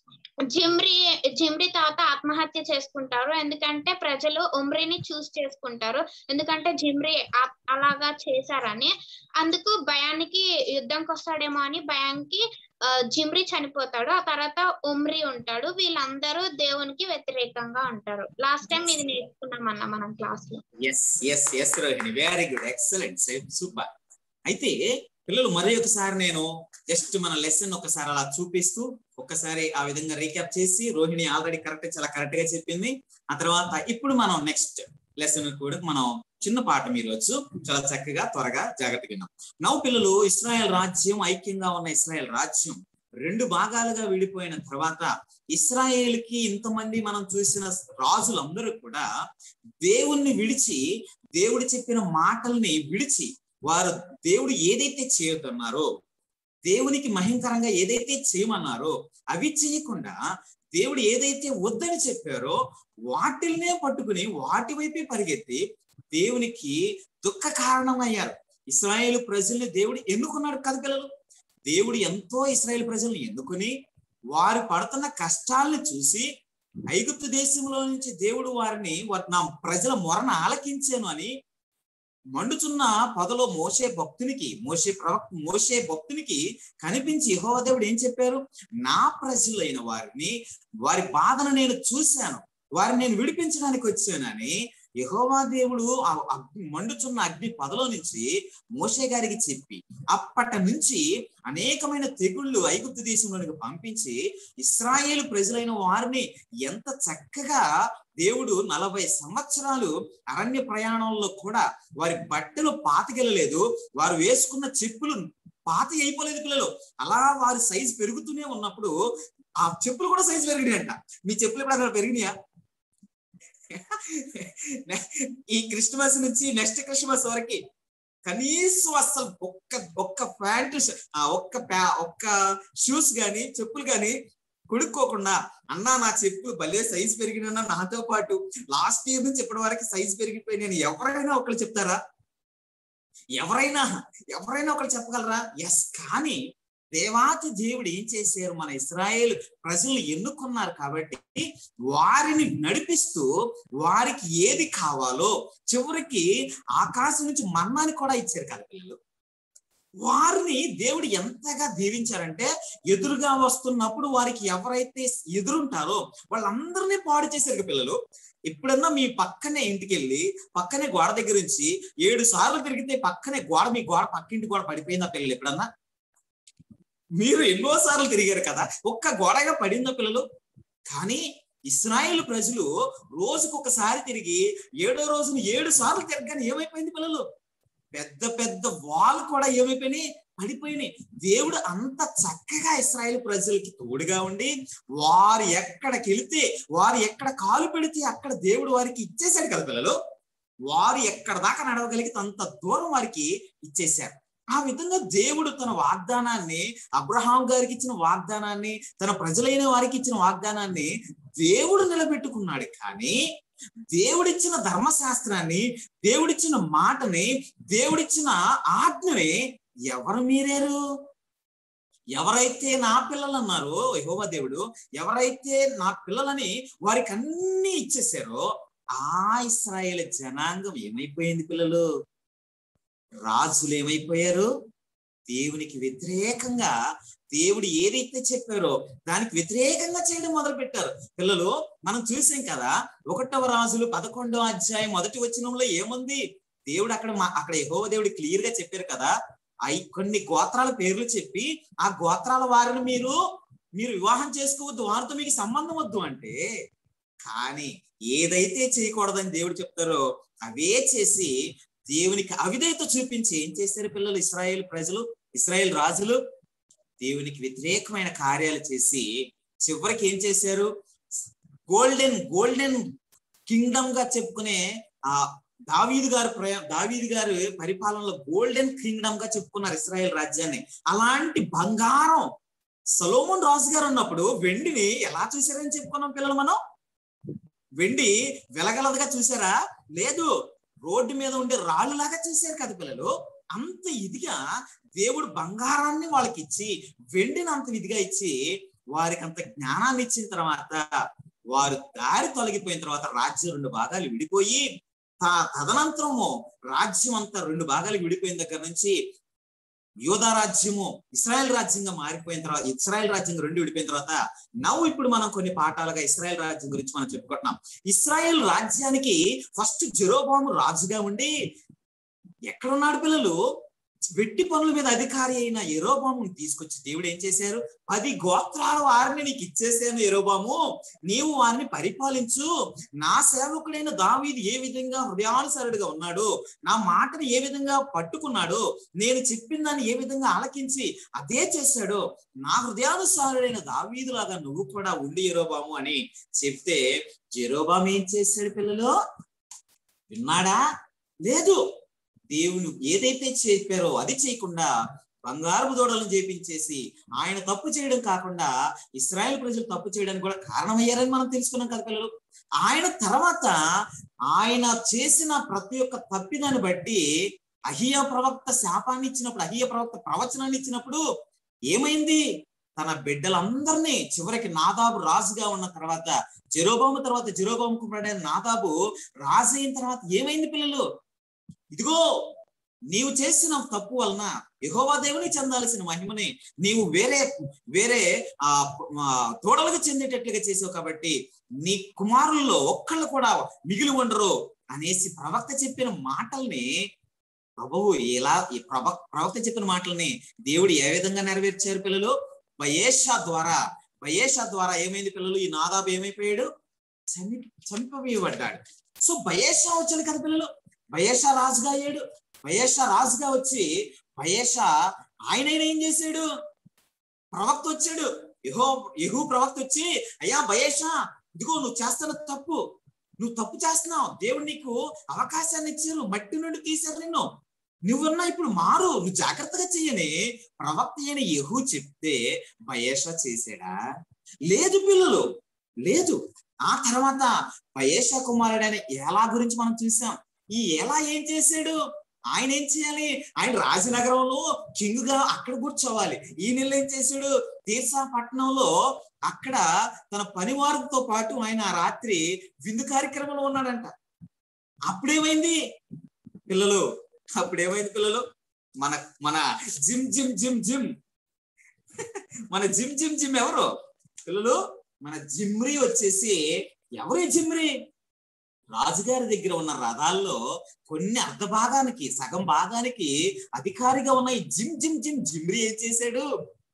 జిమ్రీ తర్వాత ఆత్మహత్య చేసుకుంటారు. ఎందుకంటే ప్రజలు ఒమ్రీని చూస్ చేసుకుంటారు, ఎందుకంటే జిమ్రీ అలాగా చేశారని. అందుకు భయానికి యుద్ధంకి వస్తాడేమో అని భయానికి జిమ్రీ చనిపోతాడు. ఆ తర్వాత ఒమ్రీ ఉంటాడు. వీళ్ళందరూ దేవునికి వ్యతిరేకంగా ఉంటారు. లాస్ట్ టైం ఇది నేర్చుకున్నాం అన్న మనం క్లాస్ లో. Yes Rohini, very good, excellent, super. అయితే పిల్లలు మరి ఒకసారి నేను జస్ట్ మన లెసన్ ఒకసారి అలా చూపిస్తూ ఒక్కసారి ఆ విధంగా రీక్యాప్ చేసి, రోహిణి ఆల్రెడీ చాలా కరెక్ట్ గా చెప్పింది. ఆ తర్వాత ఇప్పుడు మనం నెక్స్ట్ లెసన్ కూడా మనం చిన్న పాఠం ఈరోజు చాలా చక్కగా త్వరగా జాగ్రత్తగా విన్నాం. నవ్వు పిల్లలు, ఇశ్రాయేల్ రాజ్యం, ఐక్యంగా ఉన్న ఇశ్రాయేల్ రాజ్యం 2 భాగాలుగా విడిపోయిన తర్వాత ఇశ్రాయేల్ కి ఇంతమంది మనం చూసిన రాజులందరూ కూడా దేవుణ్ణి విడిచి, దేవుడు చెప్పిన మాటల్ని విడిచి, వారు దేవుడు ఏదైతే చేయొద్దన్నారో, దేవునికి మహిమకరంగా ఏదైతే చేయమన్నారో అవి చేయకుండా దేవుడు ఏదైతే వద్దని చెప్పారో వాటిల్నే పట్టుకుని వాటి వైపే పరిగెత్తి దేవునికి దుఃఖ కారణమయ్యారు. ఇశ్రాయేలు ప్రజల్ని దేవుడు ఎన్నుకున్నాడు కదా పిల్లలు. దేవుడు ఎంతో ఇశ్రాయేలు ప్రజల్ని ఎన్నుకుని వారు పడుతున్న కష్టాలను చూసి ఐగుప్తు దేశంలో నుంచి దేవుడు వారిని నా ప్రజల మొరను ఆలకించాను అని మండుచున్న పొదలో మోషే భక్తునికి కనిపించి యెహోవా దేవుడు ఏం చెప్పారు? నా ప్రజలైన వారి బాధను నేను చూశాను, వారిని నేను విడిపించడానికి వచ్చానని యెహోవా దేవుడు మండుచున్న అగ్ని పొదలో నుంచి మోషే గారికి చెప్పి అప్పటి నుంచి అనేకమైన తెగుళ్ళు ఐగుప్తు దేశంలోనికి పంపించి ఇశ్రాయేలు ప్రజలైన వారిని ఎంత చక్కగా దేవుడు 40 సంవత్సరాలు అరణ్య ప్రయాణంలో కూడా వారి బట్టలు పాతకెళ్ళలేదు, వారు వేసుకున్న చెప్పులు పాత అయిపోలేదు పిల్లలు. అలా వారి సైజు పెరుగుతూనే ఉన్నప్పుడు ఆ చెప్పులు కూడా సైజు పెరిగినాయంట. మీ చెప్పులు ఎప్పుడు పెరిగినాయా? ఈ క్రిస్మస్ నుంచి నెక్స్ట్ క్రిస్మస్ వరకు కనీసం అసలు ఒక్క ప్యాంటు ఒక్క షూస్ గాని చెప్పులు గాని కొనుక్కోకుండా, అన్నా నా చెప్పులు భలే సైజు పెరిగినా, నాతో పాటు లాస్ట్ ఇయర్ నుంచి ఇప్పటి వరకు సైజు పెరిగిపోయి ఎవరైనా ఒకళ్ళు చెప్తారా? ఎవరైనా ఒకళ్ళు చెప్పగలరా? ఎస్. కానీ దేవాతి దేవుడు ఏం చేశారు? మన ఇశ్రాయేలు ప్రజలు ఎన్నుకున్నారు కాబట్టి వారిని నడిపిస్తూ వారికి ఏది కావాలో చివరికి ఆకాశం నుంచి మన్నాని కూడా ఇచ్చారు కదా పిల్లలు. వారిని దేవుడు ఎంతగా దీవించారంటే ఎదురుగా వస్తున్నప్పుడు వారికి ఎవరైతే ఎదురుంటారో వాళ్ళందరినీ పాడు చేశారు పిల్లలు. ఎప్పుడన్నా మీ పక్కనే ఇంటికి వెళ్ళి పక్కనే గోడ దగ్గర నుంచి 7 సార్లు తిరిగితే పక్కనే మీ గోడ పక్కింటి గోడ పడిపోయిందా పిల్లలు? ఎప్పుడన్నా మీరు ఎన్నోసార్లు తిరిగారు కదా, ఒక్క గోడగా పడిందా పిల్లలు? కానీ ఇశ్రాయేలు ప్రజలు రోజుకొకసారి తిరిగి 7వ రోజున 7 సార్లు తిరగగానే ఏమైపోయింది పిల్లలు? పెద్ద వాళ్ళు కూడా ఏమైపోయినాయి? పడిపోయినాయి. దేవుడు అంత చక్కగా ఇశ్రాయేలు ప్రజలకి తోడుగా ఉండి వారు ఎక్కడికి వెళితే, వారు ఎక్కడ కాలు పెడితే అక్కడ దేవుడు వారికి ఇచ్చేశాడు కదా పిల్లలు. వారు ఎక్కడ దాకా నడవగలిగితే అంత దూరం వారికి ఇచ్చేశారు. ఆ విధంగా దేవుడు తన వాగ్దానాన్ని, అబ్రహాం గారికి ఇచ్చిన వాగ్దానాన్ని, తన ప్రజలైన వారికి ఇచ్చిన వాగ్దానాన్ని దేవుడు నిలబెట్టుకున్నాడు. కానీ దేవుడిచ్చిన ధర్మశాస్త్రాన్ని, దేవుడిచ్చిన మాటని, దేవుడిచ్చిన ఆజ్ఞని ఎవరు మీరారు? ఎవరైతే నా పిల్లలు అన్నారో యెహోవా దేవుడు, ఎవరైతే నా పిల్లలని వారికి అన్ని ఇచ్చేసారో ఆ ఇశ్రాయేలు జనాంగం ఏమైపోయింది పిల్లలు? రాజులు ఏమైపోయారు? దేవునికి వ్యతిరేకంగా, దేవుడు ఏదైతే చెప్పారో దానికి వ్యతిరేకంగా చేయడం మొదలు పెట్టారు పిల్లలు. మనం చూసాం కదా 1వ రాజులు 11వ అధ్యాయం 1వ వచనంలో ఏముంది? దేవుడు అక్కడ యెహోవా దేవుడు క్లియర్ గా చెప్పారు కదా, కొన్ని గోత్రాల పేర్లు చెప్పి ఆ గోత్రాల వారిని మీరు వివాహం చేసుకోవద్దు, వారితో మీకు సంబంధం వద్దు అంటే, కానీ ఏదైతే చేయకూడదని దేవుడు చెప్తారో అవే చేసి దేవునికి అవిధేయత చూపించి ఏం చేశారు పిల్లలు? ఇశ్రాయేలు ప్రజలు, ఇశ్రాయేలు రాజులు దేవునికి వ్యతిరేకమైన కార్యాలు చేసి చివరికి ఏం చేశారు? గోల్డెన్ కింగ్డమ్ గా చెప్పుకునే ఆ దావీదు గారు పరిపాలనలో గోల్డెన్ కింగ్డమ్ గా చెప్పుకున్నారు ఇశ్రాయేల్ రాజ్యాన్ని. అలాంటి బంగారం సొలొమోన్ రాజు గారు ఉన్నప్పుడు వెండిని ఎలా చూసారని చెప్పుకున్నాం పిల్లలు. మనం వెండి వెలగలదుగా చూసారా? లేదు, రోడ్డు మీద ఉండే రాళ్ళు లాగా చూసారు కదా పిల్లలు. అంత ఇదిగా దేవుడు బంగారాన్ని వాళ్ళకి ఇచ్చి, వెండిని అంత ఇదిగా ఇచ్చి, వారికి అంత జ్ఞానాన్ని ఇచ్చిన తర్వాత వారు దారి తొలగిపోయిన తర్వాత రాజ్యం 2 భాగాలు విడిపోయి, తదనంతరము రాజ్యం అంతా 2 భాగాలు విడిపోయిన దగ్గర నుంచి యోధా రాజ్యము ఇశ్రాయేల్ రాజ్యంగా మారిపోయిన తర్వాత, ఇశ్రాయేల్ రాజ్యం 2 విడిపోయిన తర్వాత ఇప్పుడు మనం కొన్ని పాఠాలుగా ఇశ్రాయేల్ రాజ్యం గురించి మనం చెప్పుకుంటున్నాం. ఇశ్రాయేల్ రాజ్యానికి ఫస్ట్ జెరోబాము రాజుగా ఉండి ఎక్కడున్నాడు పిల్లలు? వెట్టి పనుల మీద అధికారి అయిన యెరోబాముని తీసుకొచ్చి దేవుడు ఏం చేశారు? 10 గోత్రాల వారిని నీకు ఇచ్చేసాను యెరోబాము, నీవు వారిని పరిపాలించు. నా సేవకుడైన దావీదు ఏ విధంగా హృదయానుసారుడిగా ఉన్నాడు, నా మాటను ఏ విధంగా పట్టుకున్నాడు, నేను చెప్పిన దాన్ని ఏ విధంగా ఆలకించి అదే చేశాడు, నా హృదయానుసారుడైన దావీదు లాగా నువ్వు కూడా ఉండి యెరోబాము అని చెప్తే యెరోబాము ఏం చేశాడు పిల్లలు? విన్నాడా? లేదు. దేవుని ఏదైతే చెప్పారో అది చేయకుండా బంగారపు దూడలను చేపించేసి ఆయన తప్పు చేయడం కాకుండా ఇశ్రాయేల్ ప్రజలు తప్పు చేయడానికి కూడా కారణమయ్యారని మనం తెలుసుకున్నాం కదా పిల్లలు. ఆయన తర్వాత ఆయన చేసిన ప్రతి ఒక్క తప్పిదాన్ని బట్టి అహియా ప్రవక్త శాపాన్ని ఇచ్చినప్పుడు, అహియా ప్రవక్త ప్రవచనాన్ని ఇచ్చినప్పుడు ఏమైంది? తన బిడ్డలందరినీ చివరికి నాదాబు రాజుగా ఉన్న తర్వాత, జెరోబాము కుమారుడైన నాదాబు రాజు అయిన తర్వాత ఏమైంది పిల్లలు? ఇదిగో నీవు చేసిన తప్పు వలన యెహోవా దేవుని చెందాల్సిన మహిమని నీవు వేరే తోడలకు చెందేటట్లుగా చేసావు కాబట్టి నీ కుమారుల్లో ఒక్కళ్ళు కూడా మిగిలి ఉండరు అనేసి ప్రవక్త చెప్పిన మాటల్ని ప్రభువు ప్రవక్త చెప్పిన మాటల్ని దేవుడు ఏ విధంగా నెరవేర్చారు పిల్లలు? బయేషా ద్వారా ఏమైంది పిల్లలు? ఈ నాదాబు ఏమైపోయాడు? చంపవేయబడ్డాడు. సో బయేషా వచ్చాడు కదా పిల్లలు. బయేషా రాజుగా అయ్యాడు. బయేషా రాజుగా వచ్చి ఆయన ఏం చేశాడు? ప్రవక్త వచ్చాడు, యెహూ ప్రవక్త వచ్చి, అయ్యా బయేషా, ఇదిగో నువ్వు చేస్తున్న తప్పు, నువ్వు తప్పు చేస్తున్నావు, దేవుడు నీకు అవకాశాన్ని ఇచ్చారు, మట్టి నుండి తీశారు నిన్ను, నువ్వున్నా ఇప్పుడు మారు, నువ్వు జాగ్రత్తగా చెయ్యని ప్రవక్త అయిన యెహూ చెప్తే బయేషా చేశాడా? లేదు పిల్లలు, లేదు. ఆ తర్వాత బయేషా కుమారుడైన ఏలా గురించి మనం చూసాం. ఈ ఏలా ఏం చేశాడు? ఆయన ఏం చేయాలి? ఆయన రాజనగరంలో కింగ్ గా అక్కడ కూర్చోవాలి. ఈ నెల ఏం చేశాడు? తీర్సా పట్టణంలో అక్కడ తన పనివారితో పాటు ఆయన ఆ రాత్రి విందు కార్యక్రమంలో ఉన్నాడంట. అప్పుడేమైంది పిల్లలు? అప్పుడేమైంది పిల్లలు? మన మన జిమ్ జిమ్ జిమ్ జిమ్ మన జిమ్ జిమ్ జిమ్ ఎవరు పిల్లలు? మన జిమ్రీ వచ్చేసి ఎవరు? జిమ్రీ రాజుగారి దగ్గర ఉన్న రథాల్లో కొన్ని అర్ధ భాగానికి, సగం భాగానికి అధికారిగా ఉన్న ఈ జిమ్ జిమ్ జిమ్ జిమ్రీ ఏం చేశాడు?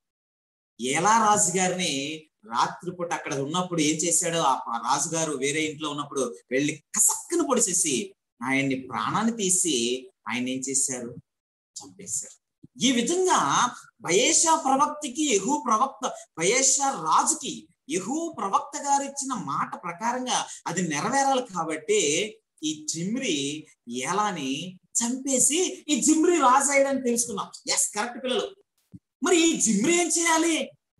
ఏలా రాజుగారిని రాత్రిపూట అక్కడ ఉన్నప్పుడు ఏం చేశాడు? ఆ రాజుగారు వేరే ఇంట్లో ఉన్నప్పుడు వెళ్ళి కసక్కను పొడిచేసి ఆయన్ని ప్రాణాన్ని తీసి ఆయన ఏం చేశారు? చంపేశారు. ఈ విధంగా బయేషా ప్రవక్తకి యెహూ ప్రవక్త, బయేషా రాజుకి యెహూ ప్రవక్త గారు ఇచ్చిన మాట ప్రకారంగా అది నెరవేరాలి కాబట్టి ఈ జిమ్రీ ఏలాని చంపేసి ఈ జిమ్రీ రాజు అయ్యాడని తెలుసుకున్నాం. ఎస్, కరెక్ట్ పిల్లలు. మరి ఈ జిమ్రీ ఏం చేయాలి?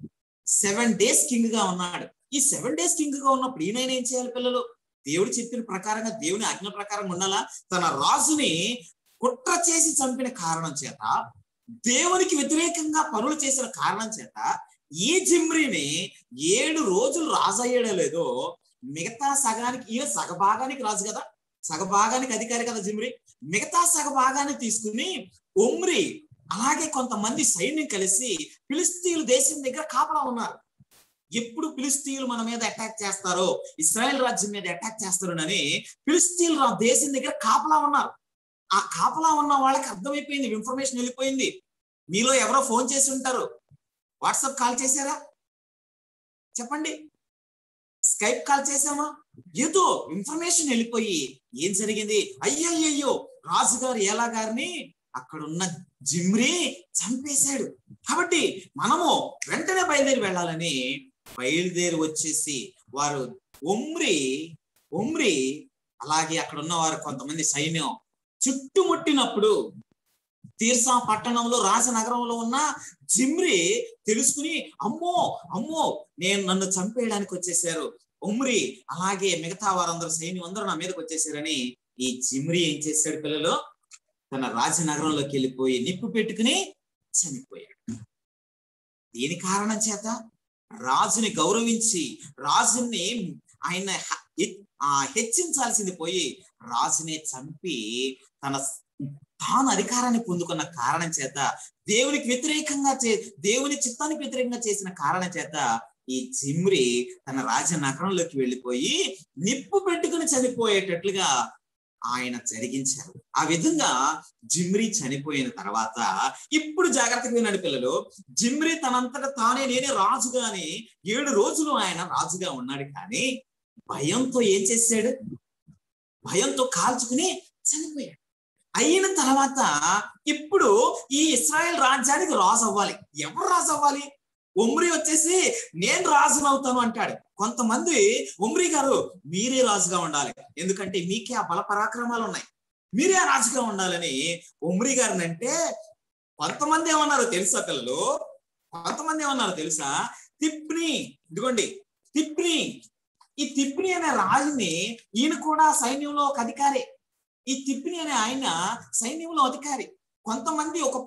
7 days కింగ్ గా ఉన్నాడు. ఈ 7 days కింగ్ గా ఉన్నప్పుడు ఈయన ఏం చేయాలి పిల్లలు? దేవుడు చెప్పిన ప్రకారంగా, దేవుని ఆజ్ఞ ప్రకారం ఉండాలా? తన రాజుని కుట్ర చేసి చంపిన కారణం చేత, దేవునికి వ్యతిరేకంగా పనులు చేసిన కారణం చేత ఈ జిమ్రీని 7 రోజులు రాజు అయ్యాడో లేదో, మిగతా సగానికి, ఈయన సగభాగానికి రాజు కదా, సగభాగానికి అధికారి కదా జిమ్రీ, మిగతా సగభాగాన్ని తీసుకుని ఒమ్రీ అలాగే కొంతమంది సైన్యం కలిసి ఫిలిస్తీయుల దేశం దగ్గర కాపలా ఉన్నారు. ఎప్పుడు ఫిలిస్తీయులు మన మీద అటాక్ చేస్తారో, ఇశ్రాయేల్ రాజ్యం మీద అటాక్ చేస్తారోనని ఫిలిస్తీయుల దేశం దగ్గర కాపలా ఉన్నారు. ఆ కాపలా ఉన్న వాళ్ళకి అర్థమైపోయింది, ఇన్ఫర్మేషన్ వెళ్ళిపోయింది. మీలో ఎవరో ఫోన్ చేసి ఉంటారు, వాట్సాప్ కాల్ చేశారా? చెప్పండి. స్కైప్ కాల్ చేసామా? ఏదో ఇన్ఫర్మేషన్ వెళ్ళిపోయి ఏం జరిగింది? అయ్యయ్యో, రాజుగారు ఏలా గారిని అక్కడున్న జిమ్రీ చంపేశాడు. కాబట్టి మనము వెంటనే బయలుదేరి వెళ్ళాలని బయలుదేరి వచ్చేసి వారు ఒమ్రీ అలాగే అక్కడ ఉన్న వారు కొంతమంది సైన్యం చుట్టుముట్టినప్పుడు తీర్సా పట్టణంలో, రాజనగరంలో ఉన్న జిమ్రీ తెలుసుకుని అమ్మో అమ్మో నన్ను చంపేయడానికి వచ్చేసారు ఒమ్రీ అలాగే మిగతా వారందరూ సైన్యం అందరూ నా మీదకి వచ్చేసారని ఈ జిమ్రీ ఏం చేశాడు పిల్లలు? తన రాజనగరంలోకి వెళ్ళిపోయి నిప్పు పెట్టుకుని చనిపోయాడు. దీని కారణం చేత రాజుని గౌరవించి రాజుని ఆయన హెచ్చించాల్సింది పోయి రాజునే చంపి తాను అధికారాన్ని పొందుకున్న కారణం చేత, దేవునికి వ్యతిరేకంగా దేవుని చిత్తానికి వ్యతిరేకంగా చేసిన కారణం చేత ఈ జిమ్రీ తన రాజనగరంలోకి వెళ్ళిపోయి నిప్పు పెట్టుకుని చనిపోయేటట్లుగా ఆయన జరిగించారు. ఆ విధంగా జిమ్రీ చనిపోయిన తర్వాత ఇప్పుడు జాగ్రత్తగా వినండి పిల్లలు. జిమ్రీ తనంతటా తానే నేనే రాజుగా అని 7 రోజులు ఆయన రాజుగా ఉన్నాడు. కానీ భయంతో ఏం చేశాడు? భయంతో కాల్చుకుని చనిపోయాడు. అయిన తర్వాత ఇప్పుడు ఈ ఇశ్రాయేల్ రాజ్యానికి రాజు అవ్వాలి. ఎవరు రాజు అవ్వాలి? ఒమ్రీ వచ్చేసి నేను రాజునవుతాను అంటాడు. కొంతమంది ఒమ్రీ గారు మీరే రాజుగా ఉండాలి, ఎందుకంటే మీకే ఆ బల పరాక్రమాలు ఉన్నాయి, మీరే రాజుగా ఉండాలని ఒమ్రీ గారిని అంటే, కొంతమంది ఏమన్నారు తెలుసా పిల్లలు? కొంతమంది ఏమన్నారు తెలుసా? తిప్ని, ఇదిగోండి తిప్ని, ఈ తిప్ని అనే రాజుని, ఈయన కూడా సైన్యంలో ఒక అధికారి. ఈ తిప్ని అనే ఆయన సైన్యంలో అధికారి. కొంతమంది ఒక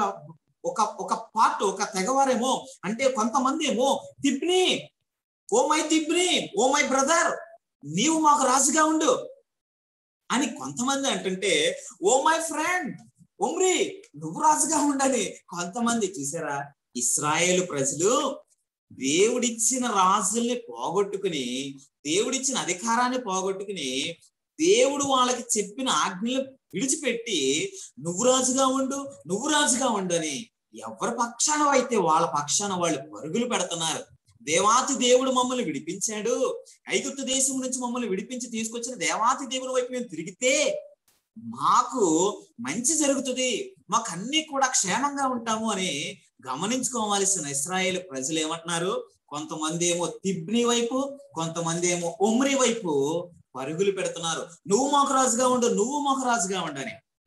పార్ట్ ఒక తెగవారేమో అంటే, కొంతమంది ఏమో తిప్ని, ఓ మై తిప్ని, ఓ మై బ్రదర్, నీవు మాకు రాజుగా ఉండు అని కొంతమంది అంటుంటే, ఓ మై ఫ్రెండ్ ఒమ్రీ నువ్వు రాజుగా ఉండని కొంతమంది. చూసారా? ఇశ్రాయేలు ప్రజలు దేవుడిచ్చిన రాజుల్ని పోగొట్టుకుని, దేవుడిచ్చిన అధికారాన్ని పోగొట్టుకుని, దేవుడు వాళ్ళకి చెప్పిన ఆజ్ఞలు విడిచిపెట్టి నువ్వు రాజుగా ఉండు, నువ్వు రాజుగా ఉండు అని ఎవరి పక్షాన అయితే వాళ్ళ పక్షాన వాళ్ళు పరుగులు పెడుతున్నారు. దేవాతి దేవుడు మమ్మల్ని విడిపించాడు, ఐగుప్తు దేశం నుంచి మమ్మల్ని విడిపించి తీసుకొచ్చిన దేవాతి దేవుడి వైపు మేము తిరిగితే మాకు మంచి జరుగుతుంది, మాకు అన్ని కూడా క్షేమంగా ఉంటాము అని గమనించుకోవాల్సిన ఇశ్రాయేలు ప్రజలు ఏమంటున్నారు? కొంతమంది ఏమో తిబ్ని వైపు, కొంతమంది ఏమో ఒమ్రీ వైపు పరుగులు పెడుతున్నారు. నువ్వు మాకు రాజుగా ఉండు, నువ్వు మాకు రాజుగా ఉండని.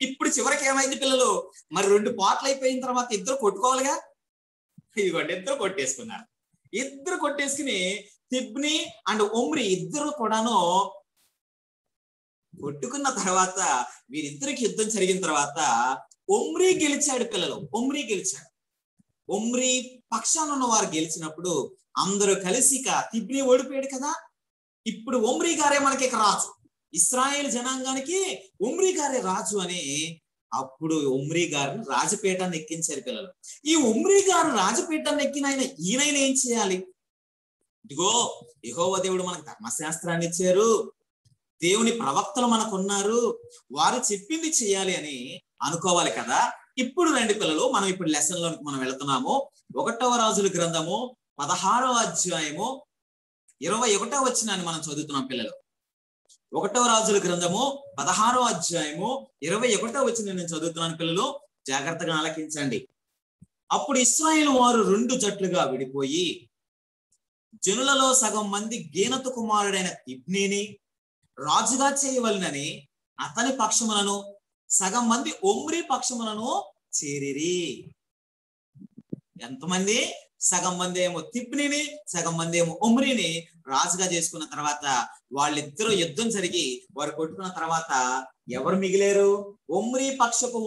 ఇప్పుడు చివరికి ఏమైంది పిల్లలు, మరి 2 పాటలు అయిపోయిన తర్వాత ఇద్దరు కొట్టుకోవాలిగా. ఇదిగోండి ఇద్దరు కొట్టేసుకున్నారు. ఇద్దరు కొట్టేసుకుని తిబ్ని అండ్ ఒమ్రి ఇద్దరు కూడాను కొట్టుకున్న తర్వాత వీరిద్దరికి యుద్ధం జరిగిన తర్వాత ఒమ్రి గెలిచాడు పిల్లలు. ఒమ్రి గెలిచాడు. ఒమ్రి పక్షాన ఉన్న వారు గెలిచినప్పుడు అందరూ కలిసి తిబ్ని ఓడిపోయాడు కదా. ఇప్పుడు ఒమ్రి గారే మనకి ఇక రాజు. ఇశ్రాయేల్ జనాంగానికి ఒమ్రి గారే రాజు అని అప్పుడు ఒమ్రి గారిని రాజపీఠాన్ని ఎక్కించారు పిల్లలు. ఈ ఒమ్రి గారు రాజపీఠాన్ని ఎక్కిన ఈయన ఏం చేయాలి? ఇదిగో యెహోవా దేవుడు మనకు ధర్మశాస్త్రాన్ని ఇచ్చారు, దేవుని ప్రవక్తలు మనకు ఉన్నారు, వారు చెప్పింది చేయాలి అని అనుకోవాలి కదా. ఇప్పుడు రండి పిల్లలు, మనం ఇప్పుడు లెసన్ లోకి మనం వెళుతున్నాము. 1వ రాజుల గ్రంథము 16వ అధ్యాయము 21వ వచనాన్ని మనం చదువుతున్నాం పిల్లలు. 1వ రాజుల గ్రంథము 16వ అధ్యాయము 21వ వచనం నేను చదువుతున్నాను పిల్లలు, జాగ్రత్తగా ఆలకించండి. అప్పుడు ఇశ్రాయేలు వారు 2 జట్లుగా విడిపోయి జనులలో సగం మంది గీనతు కుమారుడైన తిబ్నీని రాజుగా చేయవలనని అతని పక్షములను, సగం మంది ఒమ్రి పక్షములను చేరిరి. ఎంతమంది? సగం మంది ఏమో తిబ్నీని, సగం మంది ఏమో ఒమ్రిని రాజుగా చేసుకున్న తర్వాత వాళ్ళిద్దరూ యుద్ధం జరిగి వారు కొట్టుకున్న తర్వాత ఎవరు మిగిలేరు? ఒమ్రి పక్షపు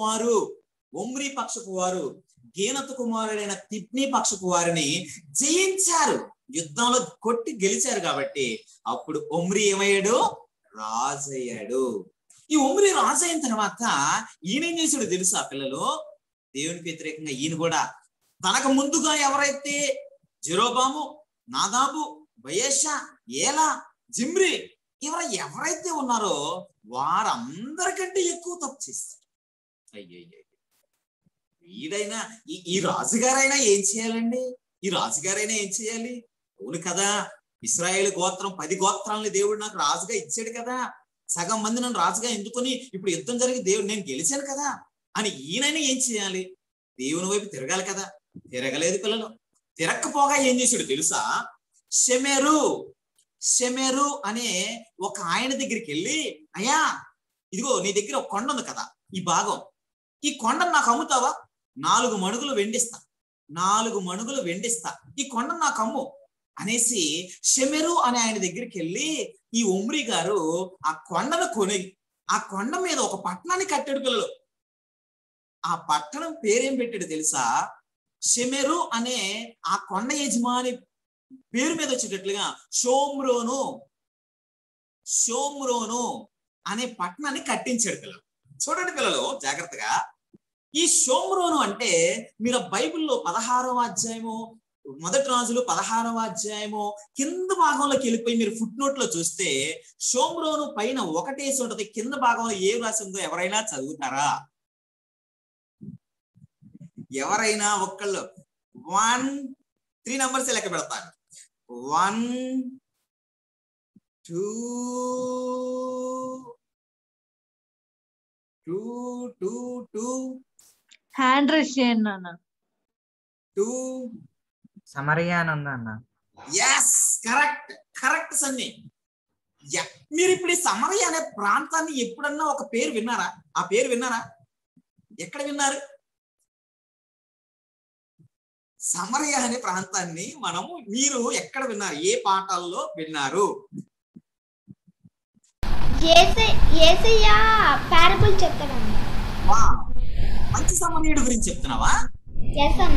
వారు గీనతు కుమారుడైన తిబ్నీ పక్షపు వారిని జయించారు. యుద్ధంలో కొట్టి గెలిచారు కాబట్టి అప్పుడు ఒమ్రి ఏమయ్యాడు? రాజయ్యాడు. ఈ ఒమ్రి రాజు అయిన తర్వాత ఈయన ఏం చేశాడు తెలుసా పిల్లలు? దేవునికి వ్యతిరేకంగా ఈయన కూడా తనకు ముందుగా ఎవరైతే జెరోబాము, నాదాబు, బయేషా, ఏలా, జిమ్రి ఎవరైతే ఉన్నారో వారందరికంటే ఎక్కువ తప్పు చేస్తారు. అయ్యయ్య, వీడైనా ఈ రాజుగారైనా ఏం చేయాలండి? ఈ రాజుగారైనా ఏం చేయాలి? అవును కదా, ఇశ్రాయేలు గోత్రం 10 గోత్రాలని దేవుడు నాకు రాజుగా ఇచ్చాడు కదా, సగం మంది నన్ను రాజుగా ఎందుకొని ఇప్పుడు యుద్ధం జరిగి దేవుడు నేను గెలిచాను కదా అని ఈయనైనా ఏం చేయాలి? దేవుని వైపు తిరగాలి కదా. తిరగలేదు పిల్లలు. తిరక్కపోగా ఏం చేశాడు తెలుసా? షెమెరు అనే ఒక ఆయన దగ్గరికి వెళ్ళి, అయ్యా ఇదిగో నీ దగ్గర ఒక కొండ ఉంది కదా, ఈ భాగం, ఈ కొండను నాకు అమ్ముతావా? 4 మణుగులు వెండిస్తా, 4 మణుగులు వెండిస్తా, ఈ కొండను నాకు అమ్ము అనేసి షెమెరు అనే ఆయన దగ్గరికి వెళ్ళి ఈ ఒమ్రి గారు ఆ కొండను కొని ఆ కొండ మీద ఒక పట్టణాన్ని కట్టాడు పిల్లలు. ఆ పట్టణం పేరేం పెట్టాడు తెలుసా? షెమెరు అనే ఆ కొండ యజమాని పేరు మీద వచ్చేటట్లుగా షోమ్రోను అనే పట్టణాన్ని కట్టించాడు పిల్లలు. చూడండి పిల్లలు జాగ్రత్తగా, ఈ షోమ్రోను అంటే మీరు బైబిల్లో 16వ అధ్యాయము 1 రాజులు 16వ అధ్యాయము కింద భాగంలోకి వెళ్ళిపోయి మీరు ఫుట్ నోట్ లో చూస్తే షోమ్రోను పైన ఒకటేసి ఉంటది, కింద భాగంలో ఏం రాసి ఉందో ఎవరైనా చదువుతారా? ఎవరైనా ఒక్కళ్ళు 3 నంబర్స్ లెక్క పెడతారు. 1 2 2 2 2 హ్యాండ్ రైస్ చేయండి అన్న. 2 సమరియా అని ఉందా అన్న? yes correct Sunny. మీరు ఇప్పుడు ఈ సమరయ అనే ప్రాంతాన్ని ఎప్పుడన్నా ఒక పేరు విన్నారా? ఆ పేరు విన్నారా? ఎక్కడ విన్నారు? సమరయ అనే ప్రాంతాన్ని మీరు ఎక్కడ విన్నారు? ఏ పాఠాల్లో విన్నారు? యేసయ్య పారబుల్ చెప్తాడన్న. మంచి సమరయుడు గురించి చెప్తున్నావా? yes అన్న.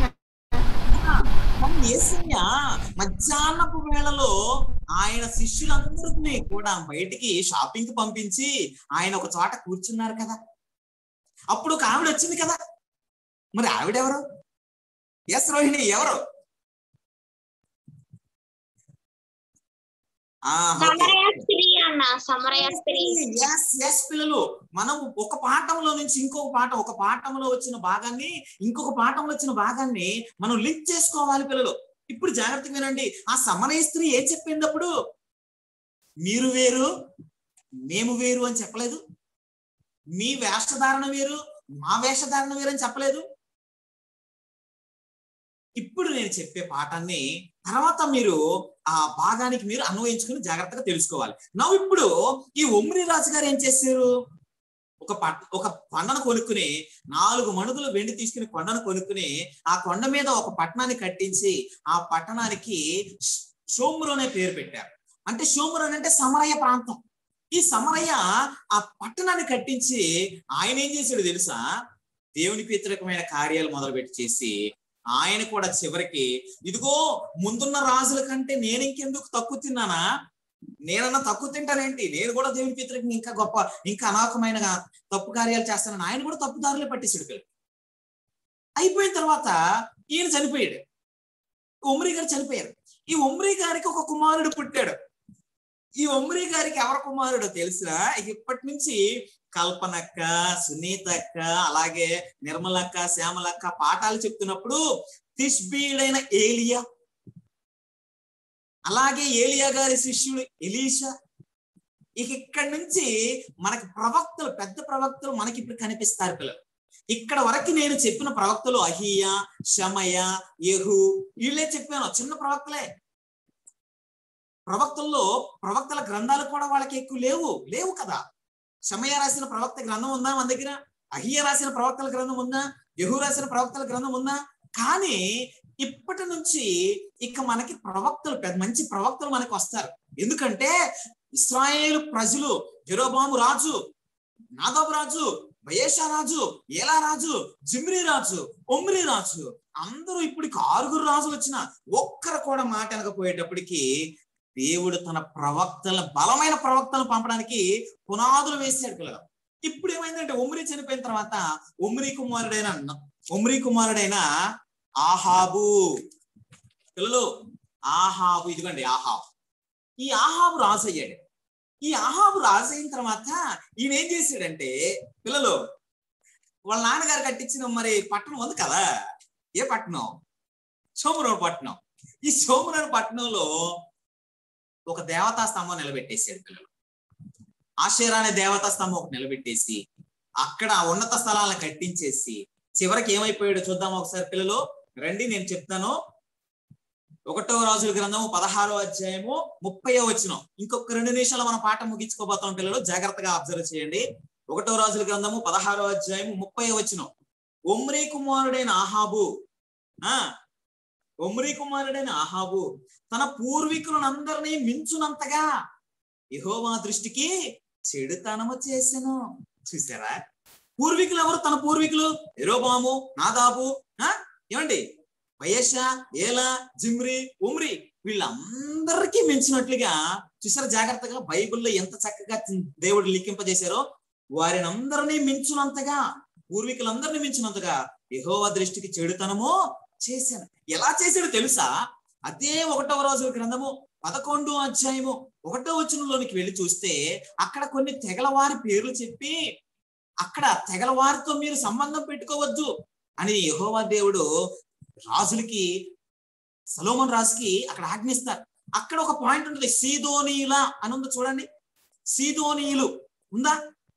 యేసయ్య మధ్యాహ్నపు వేళలో ఆయన శిష్యులందరినీ కూడా బయటికి షాపింగ్ కి పంపించి ఆయన ఒక చోట కూర్చున్నారు కదా. అప్పుడు ఒక ఆవిడ వచ్చింది కదా. మరి ఆవిడెవరు? ఎస్ రోహిణి, ఎవరు? పిల్లలు మనం ఒక పాఠంలో నుంచి ఇంకొక పాఠం, ఒక పాఠంలో వచ్చిన భాగాన్ని ఇంకొక పాఠంలో వచ్చిన భాగాన్ని మనం లింక్ చేసుకోవాలి పిల్లలు. ఇప్పుడు జాగ్రత్తగా వినండి. ఆ సమరయ స్త్రీ ఏం చెప్పింది? అప్పుడు మీరు వేరు మేము వేరు అని చెప్పలేదు. మీ వేషధారణ వేరు మా వేషధారణ వేరు అని చెప్పలేదు. ఇప్పుడు నేను చెప్పే పాఠాన్ని తర్వాత మీరు ఆ భాగానికి మీరు అన్వయించుకుని జాగ్రత్తగా తెలుసుకోవాలి. ఇప్పుడు ఈ ఒమ్రి రాజు గారు ఏం చేశారు? ఒక కొండను కొనుక్కుని 4 మణుగుల వెండి తీసుకుని కొండను కొనుక్కుని ఆ కొండ మీద ఒక పట్టణాన్ని కట్టించి ఆ పట్టణానికి షోమ్రోన్ అనే పేరు పెట్టారు. అంటే షోమ్రోన్ అంటే సమరయ ప్రాంతం. ఈ సమరయ ఆ పట్టణాన్ని కట్టించి ఆయన ఏం చేశాడు తెలుసా? దేవునికి వ్యతిరేకమైన కార్యాలు మొదలుపెట్టి చేసి ఆయన కూడా చివరికి ఇదిగో ముందున్న రాజుల కంటే నేను ఇంకెందుకు తక్కువ తిన్నానా, నేనన్నా తక్కువ తింటానేంటి, నేను కూడా దేవునికి వ్యతిరేకంగా ఇంకా గొప్ప ఇంకా అనాకమైన తప్పు కార్యాలు చేస్తానని ఆయన కూడా తప్పుదారులే పట్టేసాడు పిల్లలు. అయిపోయిన తర్వాత ఈయన చనిపోయాడు, ఒమ్రీ గారు చనిపోయారు. ఈ ఒమ్రీ గారికి ఒక కుమారుడు పుట్టాడు. ఈ ఒమ్రీ గారికి ఎవరి కుమారుడో తెలుసా? ఇప్పటి నుంచి కల్పనక్క, సునీతక్క, అలాగే నిర్మలక్క, శ్యామలక్క పాఠాలు చెప్తున్నప్పుడు తిష్బీడైన ఏలియా, అలాగే ఏలియా గారి శిష్యుడు ఎలీషా, ఇక్కడి నుంచి మనకి ప్రవక్తలు, పెద్ద ప్రవక్తలు మనకి ఇప్పుడు కనిపిస్తారు పిల్లలు. ఇక్కడ వరకు నేను చెప్పిన ప్రవక్తలు అహియా, షమయ, యెహూ వీళ్ళే చెప్పాను, చిన్న ప్రవక్తలే. ప్రవక్తల్లో ప్రవక్తల గ్రంథాలు కూడా వాళ్ళకి ఎక్కువ లేవు కదా. షమయ రాసిన ప్రవక్త గ్రంథం ఉందా మన దగ్గర? అహియా రాసిన ప్రవక్తల గ్రంథం ఉందా? యెహూ రాసిన ప్రవక్తల గ్రంథం ఉందా? కానీ ఇప్పటి నుంచి ఇక మనకి ప్రవక్తలు, మంచి ప్రవక్తలు మనకి వస్తారు. ఎందుకంటే ఇశ్రాయేలు ప్రజలు జెరోబాము రాజు, నాదాబు రాజు, బయేషా రాజు, ఏలా రాజు, జిమ్రీ రాజు, ఒమ్రీ రాజు, అందరూ ఇప్పుడు 6 రాజులు వచ్చిన ఒక్కరు కూడా మాట అనకపోయేటప్పటికి దేవుడు తన ప్రవక్తల, బలమైన ప్రవక్తలను పంపడానికి పునాదులు వేసాడు పిల్లలు. ఇప్పుడు ఏమైందంటే ఒమ్రీ చనిపోయిన తర్వాత ఒమ్రీ కుమారుడైన ఆహాబు పిల్లలు, ఆహాబు, ఇదిగోండి ఆహాబు. ఈ ఆహాబు రాజు అయ్యాడు. ఈ ఆహాబు రాజు అయిన తర్వాత ఈయన ఏం చేశాడంటే పిల్లలు, వాళ్ళ నాన్నగారు కట్టించిన మరి పట్టణం ఉంది కదా, ఏ పట్టణం? షోమ్రోను పట్టణం. ఈ షోమ్రోను పట్టణంలో ఒక దేవతా స్తంభం నిలబెట్టేసాడు పిల్లలు. ఆషేరా అనే దేవతా స్తంభం ఒకటి నిలబెట్టేసి అక్కడ ఉన్నత స్థలాలను కట్టించేసి చివరికి ఏమైపోయాడో చూద్దాం ఒకసారి పిల్లలు. రండి నేను చెప్తాను. 1వ రాజుల గ్రంథము 16వ అధ్యాయము 30వ వచనం. ఇంకొక 2 నిమిషాలు మనం పాఠం ముగించుకోబోతాం పిల్లలు, జాగ్రత్తగా అబ్జర్వ్ చేయండి. 1వ రాజుల గ్రంథము 16వ అధ్యాయము 30వ వచనం. ఒమ్రీ కుమారుడైన ఆహాబు తన పూర్వీకులందరినీ మించునంతగా యెహోవా దృష్టికి చెడుతనము చేసెను. చూసారా? పూర్వీకులు ఎవరు? తన పూర్వీకులు యెరోబాము, నాదాబు, ఏమండి బయేషా, ఏలా, జిమ్రీ, ఒమ్రీ, వీళ్ళందరికీ మించినట్లుగా చూసారా? జాగ్రత్తగా బైబిల్లో ఎంత చక్కగా దేవుడు లిఖింపజేశారో. వారిని అందరినీ మించునంతగా, పూర్వీకులందరినీ మించినంతగా యెహోవా దృష్టికి చెడుతనము చేశాను. ఎలా చేశాడో తెలుసా? అదే 1వ రాజుల గ్రంథము 11వ అధ్యాయము 1వ వచనంలోనికి వెళ్ళి చూస్తే అక్కడ కొన్ని తెగలవారి పేర్లు చెప్పి అక్కడ తెగలవారితో మీరు సంబంధం పెట్టుకోవద్దు అని యెహోవా దేవుడు రాజులకి, సొలొమోను రాజుకి అక్కడ ఆజ్ఞిస్తారు. అక్కడ ఒక పాయింట్ ఉంటుంది, సీదోనీయుల అని ఉంది చూడండి. సీదోనీయులు ఉందా?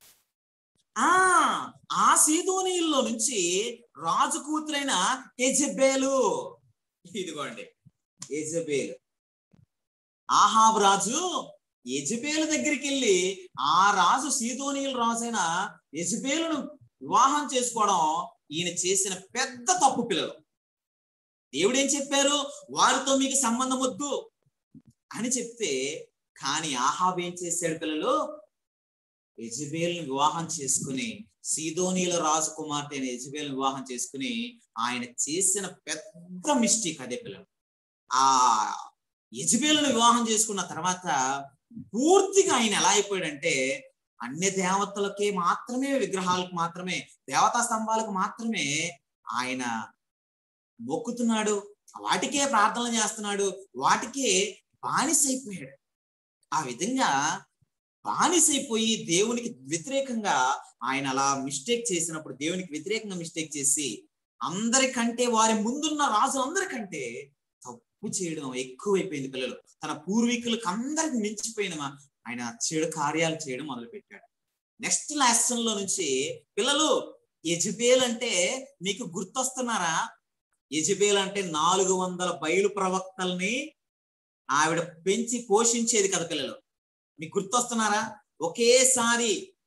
ఆ సీదోనీయుల్లో నుంచి రాజు కూతురైన యెజెబెలు, ఇదిగోండి యెజెబెలు. ఆహాబు రాజు యెజెబెలు దగ్గరికి వెళ్ళి ఆ రాజు సీదోనీయుల రాజైన యెజెబెలును వివాహం చేసుకోవడం ఈయన చేసిన పెద్ద తప్పు పిల్లలు. దేవుడు ఏం చెప్పారు? వారితో మీకు సంబంధం వద్దు అని చెప్తే, కానీ ఆహాబు ఏం చేశాడు పిల్లలు? యెజెబెలును వివాహం చేసుకుని, సీదోనీయుల రాజు కుమార్తె అయిన యెజెబెలును వివాహం చేసుకుని ఆయన చేసిన పెద్ద మిస్టేక్ అదే పిల్లలు. ఆ యెజెబెలును వివాహం చేసుకున్న తర్వాత పూర్తిగా ఆయన ఎలా అయిపోయాడంటే అన్య దేవతలకి మాత్రమే, విగ్రహాలకు మాత్రమే, దేవతా స్తంభాలకు మాత్రమే ఆయన మొక్కుతున్నాడు, వాటికే ప్రార్థనలు చేస్తున్నాడు, వాటికే బానిసైపోయాడు. ఆ విధంగా బానిసైపోయి దేవునికి వ్యతిరేకంగా ఆయన అలా మిస్టేక్ చేసినప్పుడు, దేవునికి వ్యతిరేకంగా మిస్టేక్ చేసి అందరికంటే, వారి ముందున్న రాజులందరికంటే తప్పు చేయడం ఎక్కువైపోయింది పిల్లలు. తన పూర్వీకులకు అందరికి మించిపోయిన ఆయన చెడు కార్యాలు చేయడం మొదలు పెట్టాడు. నెక్స్ట్ లెసన్ లో నుంచి పిల్లలు, యెజెబెల్ అంటే మీకు గుర్తొస్తున్నారా? యెజెబెల్ అంటే 400 బయలు ప్రవక్తల్ని ఆవిడ పెంచి పోషించేది కదా పిల్లలు. మీకు గుర్తొస్తున్నారా? ఒకేసారి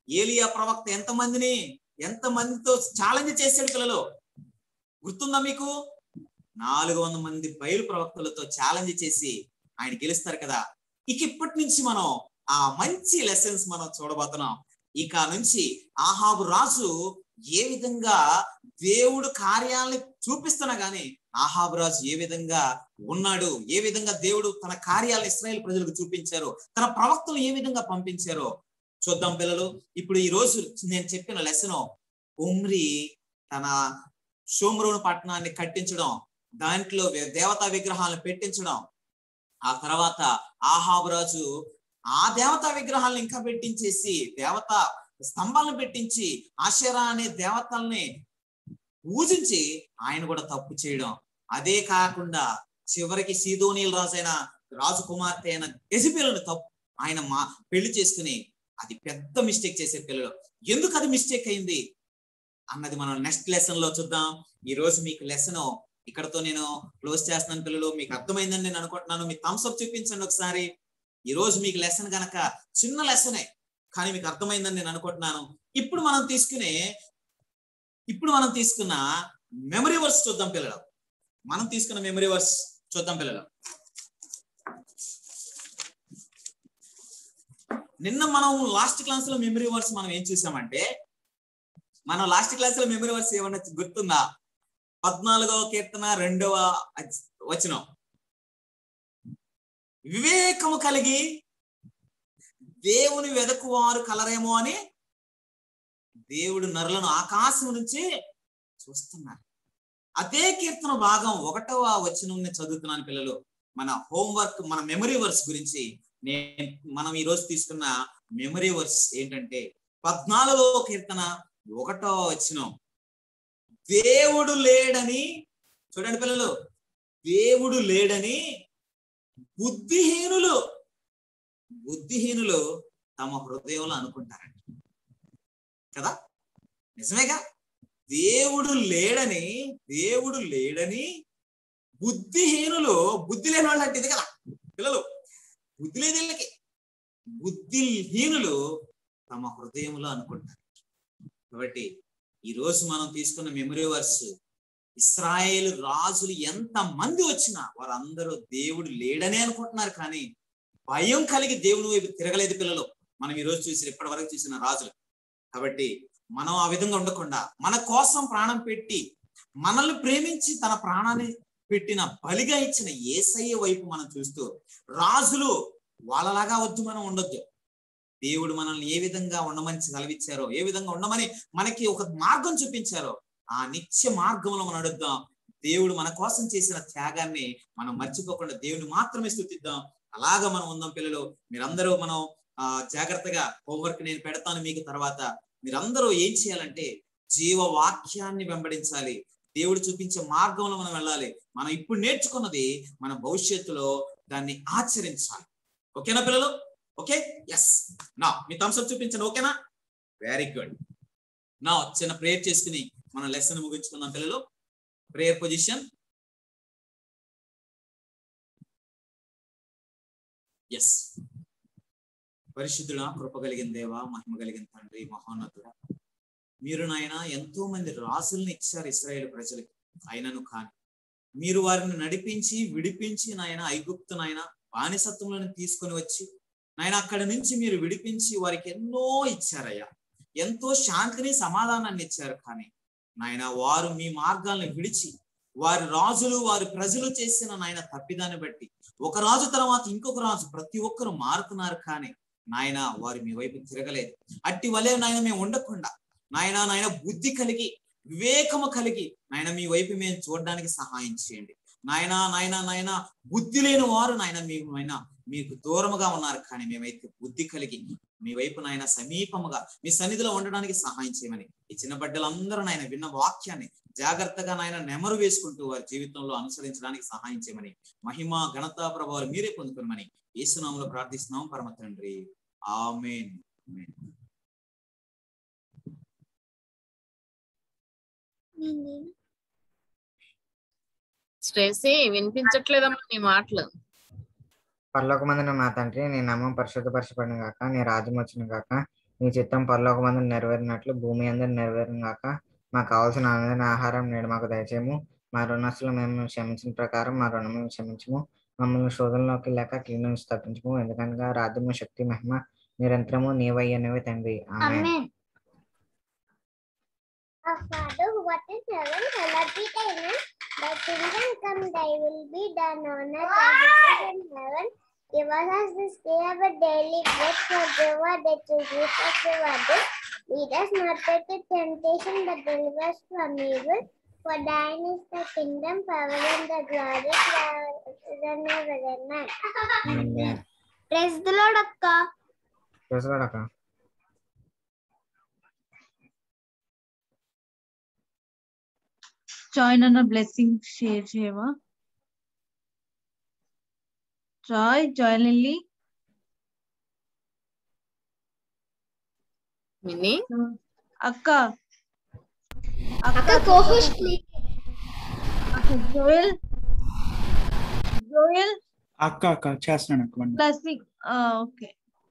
ఏలియా ప్రవక్త ఎంతమందితో ఛాలెంజ్ చేశాడు పిల్లలు? గుర్తుందా మీకు? 400 మంది బయలు ప్రవక్తలతో ఛాలెంజ్ చేసి ఆయన గెలుస్తారు కదా. ఇప్పటి నుంచి మనం ఆ మంచి లెసన్స్ మనం చూడబోతున్నాం. ఇక నుంచి ఆహాబు రాజు ఏ విధంగా దేవుడు కార్యాలని చూపిస్తున్నా గానీ ఆహాబు రాజు ఏ విధంగా ఉన్నాడు, ఏ విధంగా దేవుడు తన కార్యాలను ఇశ్రాయేలు ప్రజలకు చూపించారో, తన ప్రవక్తలు ఏ విధంగా పంపించారో చూద్దాం పిల్లలు. ఇప్పుడు ఈ రోజు నేను చెప్పిన లెసన్ ఒమ్రీ తన షోమ్రోను పట్టణాన్ని కట్టించడం, దాంట్లో దేవతా విగ్రహాలను పెట్టించడం, ఆ తర్వాత ఆహాబు రాజు ఆ దేవతా విగ్రహాలను ఇంకా పెట్టించేసి దేవతా స్తంభాలను పెట్టించి ఆషేరా అనే దేవతల్ని పూజించి ఆయన కూడా తప్పు చేయడం. అదే కాకుండా చివరికి సీదోనీల రాజైన రాజకుమార్తె అయిన యెజబెలును ఆయన పెళ్లి చేసుకుని అది పెద్ద మిస్టేక్ చేసే పిల్లలు. ఎందుకు అది మిస్టేక్ అయింది అన్నది మనం నెక్స్ట్ లెసన్ లో చూద్దాం. ఈ రోజు మీకు లెసన్ ఇక్కడతో నేను క్లోజ్ చేస్తున్నాను పిల్లలు. మీకు అర్థమైందని నేను అనుకుంటున్నాను. మీ థమ్స్ అప్ చూపించండి ఒకసారి. ఈ రోజు మీకు లెసన్ గనక చిన్న లెసనే కానీ మీకు అర్థమైందని నేను అనుకుంటున్నాను. ఇప్పుడు మనం తీసుకున్న మెమరీ వర్స్ చూద్దాం పిల్లలు. నిన్న మనం లాస్ట్ క్లాస్ లో మెమరీ వర్స్ మనం ఏం చూసామంటే, మనం లాస్ట్ క్లాస్ లో మెమరీ వర్స్ ఏమన్నా గుర్తుందా? 14వ కీర్తన 2వ వచనం, వివేకము కలిగి దేవుని వెదకువారు కలరేమో అని దేవుడు నరులను ఆకాశం నుంచి చూస్తున్నారు. అదే కీర్తన భాగం 1వ వచనం చదువుతున్నాను పిల్లలు. మన హోంవర్క్, మన మెమరీ వర్స్ గురించి మనం ఈ రోజు తీసుకున్న మెమరీ వర్స్ ఏంటంటే 14వ కీర్తన 1వ వచనం, దేవుడు లేడని, చూడండి పిల్లలు, దేవుడు లేడని బుద్ధిహీనులు తమ హృదయంలో అనుకుంటారంట కదా. నిజమేగా? దేవుడు లేడని బుద్ధిహీనులు, బుద్ధి లేని వాళ్ళు అంటే ఇది కదా పిల్లలు, బుద్ధి లేదు వీళ్ళకి, బుద్ధిహీనులు తమ హృదయంలో అనుకుంటారు. కాబట్టి ఈ రోజు మనం తీసుకున్న మెమరీ వర్స్, ఇశ్రాయేలు రాజులు ఎంత మంది వచ్చినా వారందరూ దేవుడు లేడనే అనుకుంటున్నారు, కానీ భయం కలిగి దేవుని వైపు తిరగలేదు పిల్లలు. మనం ఈ రోజు ఇప్పటి వరకు చూసిన రాజులు. కాబట్టి మనం ఆ విధంగా ఉండకుండా మన కోసం ప్రాణం పెట్టి మనల్ని ప్రేమించి తన ప్రాణాన్ని పెట్టిన బలిగా ఇచ్చిన యేసయ్య వైపు మనం చూస్తూ, రాజులు వాళ్ళలాగా వద్దు మనం ఉండొద్దు. దేవుడు మనల్ని ఏ విధంగా ఉండమని సెలవిచ్చారో, ఏ విధంగా ఉండమని మనకి ఒక మార్గం చూపించారో ఆ నిత్య మార్గంలో మనం అడుగుదాం. దేవుడు మన కోసం చేసిన త్యాగాన్ని మనం మర్చిపోకుండా దేవుని మాత్రమే స్తుతిద్దాం. అలాగా మనం ఉందాం పిల్లలు. మీరందరూ మనం జాగ్రత్తగా హోంవర్క్ నేను పెడతాను మీకు. తర్వాత మీరందరూ ఏం చేయాలంటే జీవవాక్యాన్ని వెంబడించాలి. దేవుడు చూపించే మార్గంలో మనం వెళ్ళాలి. మనం ఇప్పుడు నేర్చుకున్నది మన భవిష్యత్తులో దాన్ని ఆచరించాలి. ఓకేనా పిల్లలు? Okay, yes. నా మీ థమ్స్ అప్ చూపించండి. ఓకేనా? Very good. నా చిన్న ప్రేయర్ చేసుకుని మన లెసన్ ముగించుకుందాం పిల్లలు. Prayer position. ఎస్. పరిశుద్ధుడా, కృప కలిగిన దేవా, మహిమ కలిగిన తండ్రి, మహోన్నతుడా, మీరు నాయన ఎంతో మంది రాజుల్ని ఇచ్చారు ఇశ్రాయేలు ప్రజలకి. అయినను కానీ మీరు వారిని నడిపించి విడిపించి నాయన ఐగుప్తు నాయన బానిసత్వంలో తీసుకొని వచ్చి నాయన అక్కడి నుంచి మీరు విడిపించి వారికి ఎన్నో ఇచ్చారయ్యా. ఎంతో శాంతిని సమాధానాన్ని ఇచ్చారు. కానీ నాయన వారు మీ మార్గాలను విడిచి వారి రాజులు వారి ప్రజలు చేసిన నాయన తప్పిదాన్ని బట్టి ఒక రాజు తర్వాత ఇంకొక రాజు ప్రతి ఒక్కరు మారుతున్నారు. కానీ నాయన వారు మీ వైపు తిరగలేదు. అట్టి వలే నాయన మేము ఉండకుండా నాయన బుద్ధి కలిగి వివేకము కలిగి నాయన మీ వైపు మేము చూడడానికి సహాయం చేయండి. నాయన బుద్ధి లేని వారు నాయన మీకు దూరముగా ఉన్నారు. కానీ మేమైతే బుద్ధి కలిగి మీ వైపు నాయన సమీపముగా మీ సన్నిధిలో ఉండడానికి సహాయం చేయమని ఈ చిన్న బిడ్డలందరూ నాయన విన్న వాక్యాన్ని జాగ్రత్తగా నాయన నెమరు వేసుకుంటూ వారి జీవితంలో అనుసరించడానికి సహాయం చేయమని, మహిమ ఘనత ప్రభావాలు మీరే పొందుకోమని యేసు నామములో ప్రార్థిస్తున్నాం పరమ తండ్రి. ఆమేన్. స్ట్రెస్ వినిపించట్లేదమ్మా నీ మాటలు. పరలోకమందున మా తండ్రి, నీ నామం పరిశుద్ధపరచబడిన గాక, నీ రాజ్యం వచ్చిన గాక, నీ నీ చిత్తం పరలోకమందు నెరవేరినట్లు భూమి అందరూ నెరవేరును గాక. మాకు కావాల్సిన అనుదిన ఆహారం నేడు మాకు దయచేయము. మా రుణస్తులు మేము క్షమించిన ప్రకారం మా రుణము క్షమించము. మమ్మల్ని శోధనలోకి లేక కీడు నుంచి తప్పించము. ఎందుకనగా రాజ్యము, శక్తి, మహిమ నిరంతరము నీవయ్యనివే తండ్రి. ఆమేన్. Our Father who art in heaven, hallowed be thy name. Thy kingdom come, thy will be done on earth as it is in heaven. Give us this day our daily bread, forgive our debts as we forgive others. Lead us not into temptation, but deliver us from evil. For thine is the kingdom, power, and the glory forever and ever. Amen. Praise the Lord, Akka. Praise the Lord, Akka. Join on a blessing share చేయవా? Joy Lily. మినీ అక్క co-host please. జోయల్ అక్క చేస్తున్నాను అక్క. బ్లెస్సింగ్. ఓకే.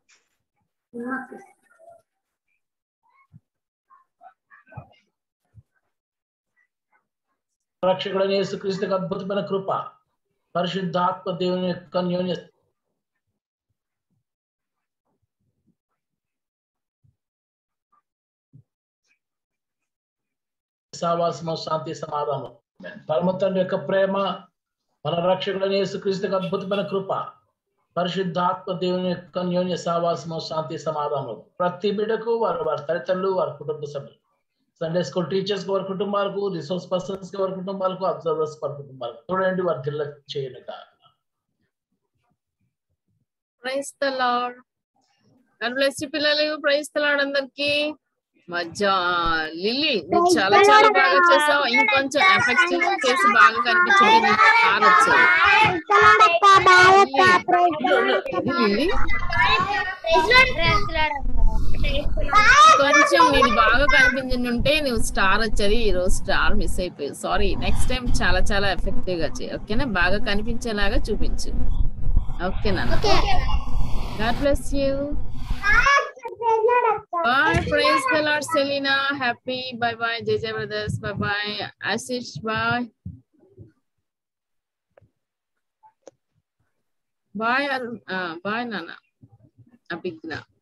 రక్షకుడైన యేసుక్రీస్తుకి అద్భుతమైన కృప, పరిశుద్ధాత్మ దేవుని యొక్క అన్యోన్య సహవాసము, శాంతి, సమాధానం, పరమ తండ్రి యొక్క ప్రేమ, మన రక్షకుడైన యేసుక్రీస్తుకి అద్భుతమైన కృప, పరిశుద్ధాత్మ దేవుని యొక్క అన్యోన్య సహవాసము, శాంతి, సమాధానం ప్రతి బిడ్డకు వారి తల్లిదండ్రులు, వారి కుటుంబ సభ్యులు, సండే స్కూల్ టీచర్స్ వారి కుటుంబాలకు, రిసోర్స్ పర్సన్స్ వారి కుటుంబాలకు, అబ్జర్వర్స్ వారి కుటుంబాలకు చూడండి, వారి జిల్లా చేయను కాక. Praise the Lord. God bless you పిల్లలు. ప్రైజ్ ద లార్డ్ అందరికి. మధ్య లిల్లీ నువ్వు చాలా చాలా బాగా చేసావు. ఇంకొంచెం ఎఫెక్టివ్ చేసి బాగా కనిపించింది. నీకు స్టార్ వచ్చేది. లిల్లీ కొంచెం నీకు బాగా కనిపించింది ఉంటే నువ్వు స్టార్ వచ్చేది. ఈ రోజు స్టార్ మిస్ అయిపోయింది. సారీ. నెక్స్ట్ టైం చాలా చాలా ఎఫెక్టివ్ గా చేయి. ఓకేనా? బాగా కనిపించేలాగా చూపించు. ఓకేనా? God bless you. Bye. Praise the Lord, Selena. Happy. Bye bye, JJ brothers. Bye bye, Ashish. Bye. Bye, Bye, Nana. Abhigna.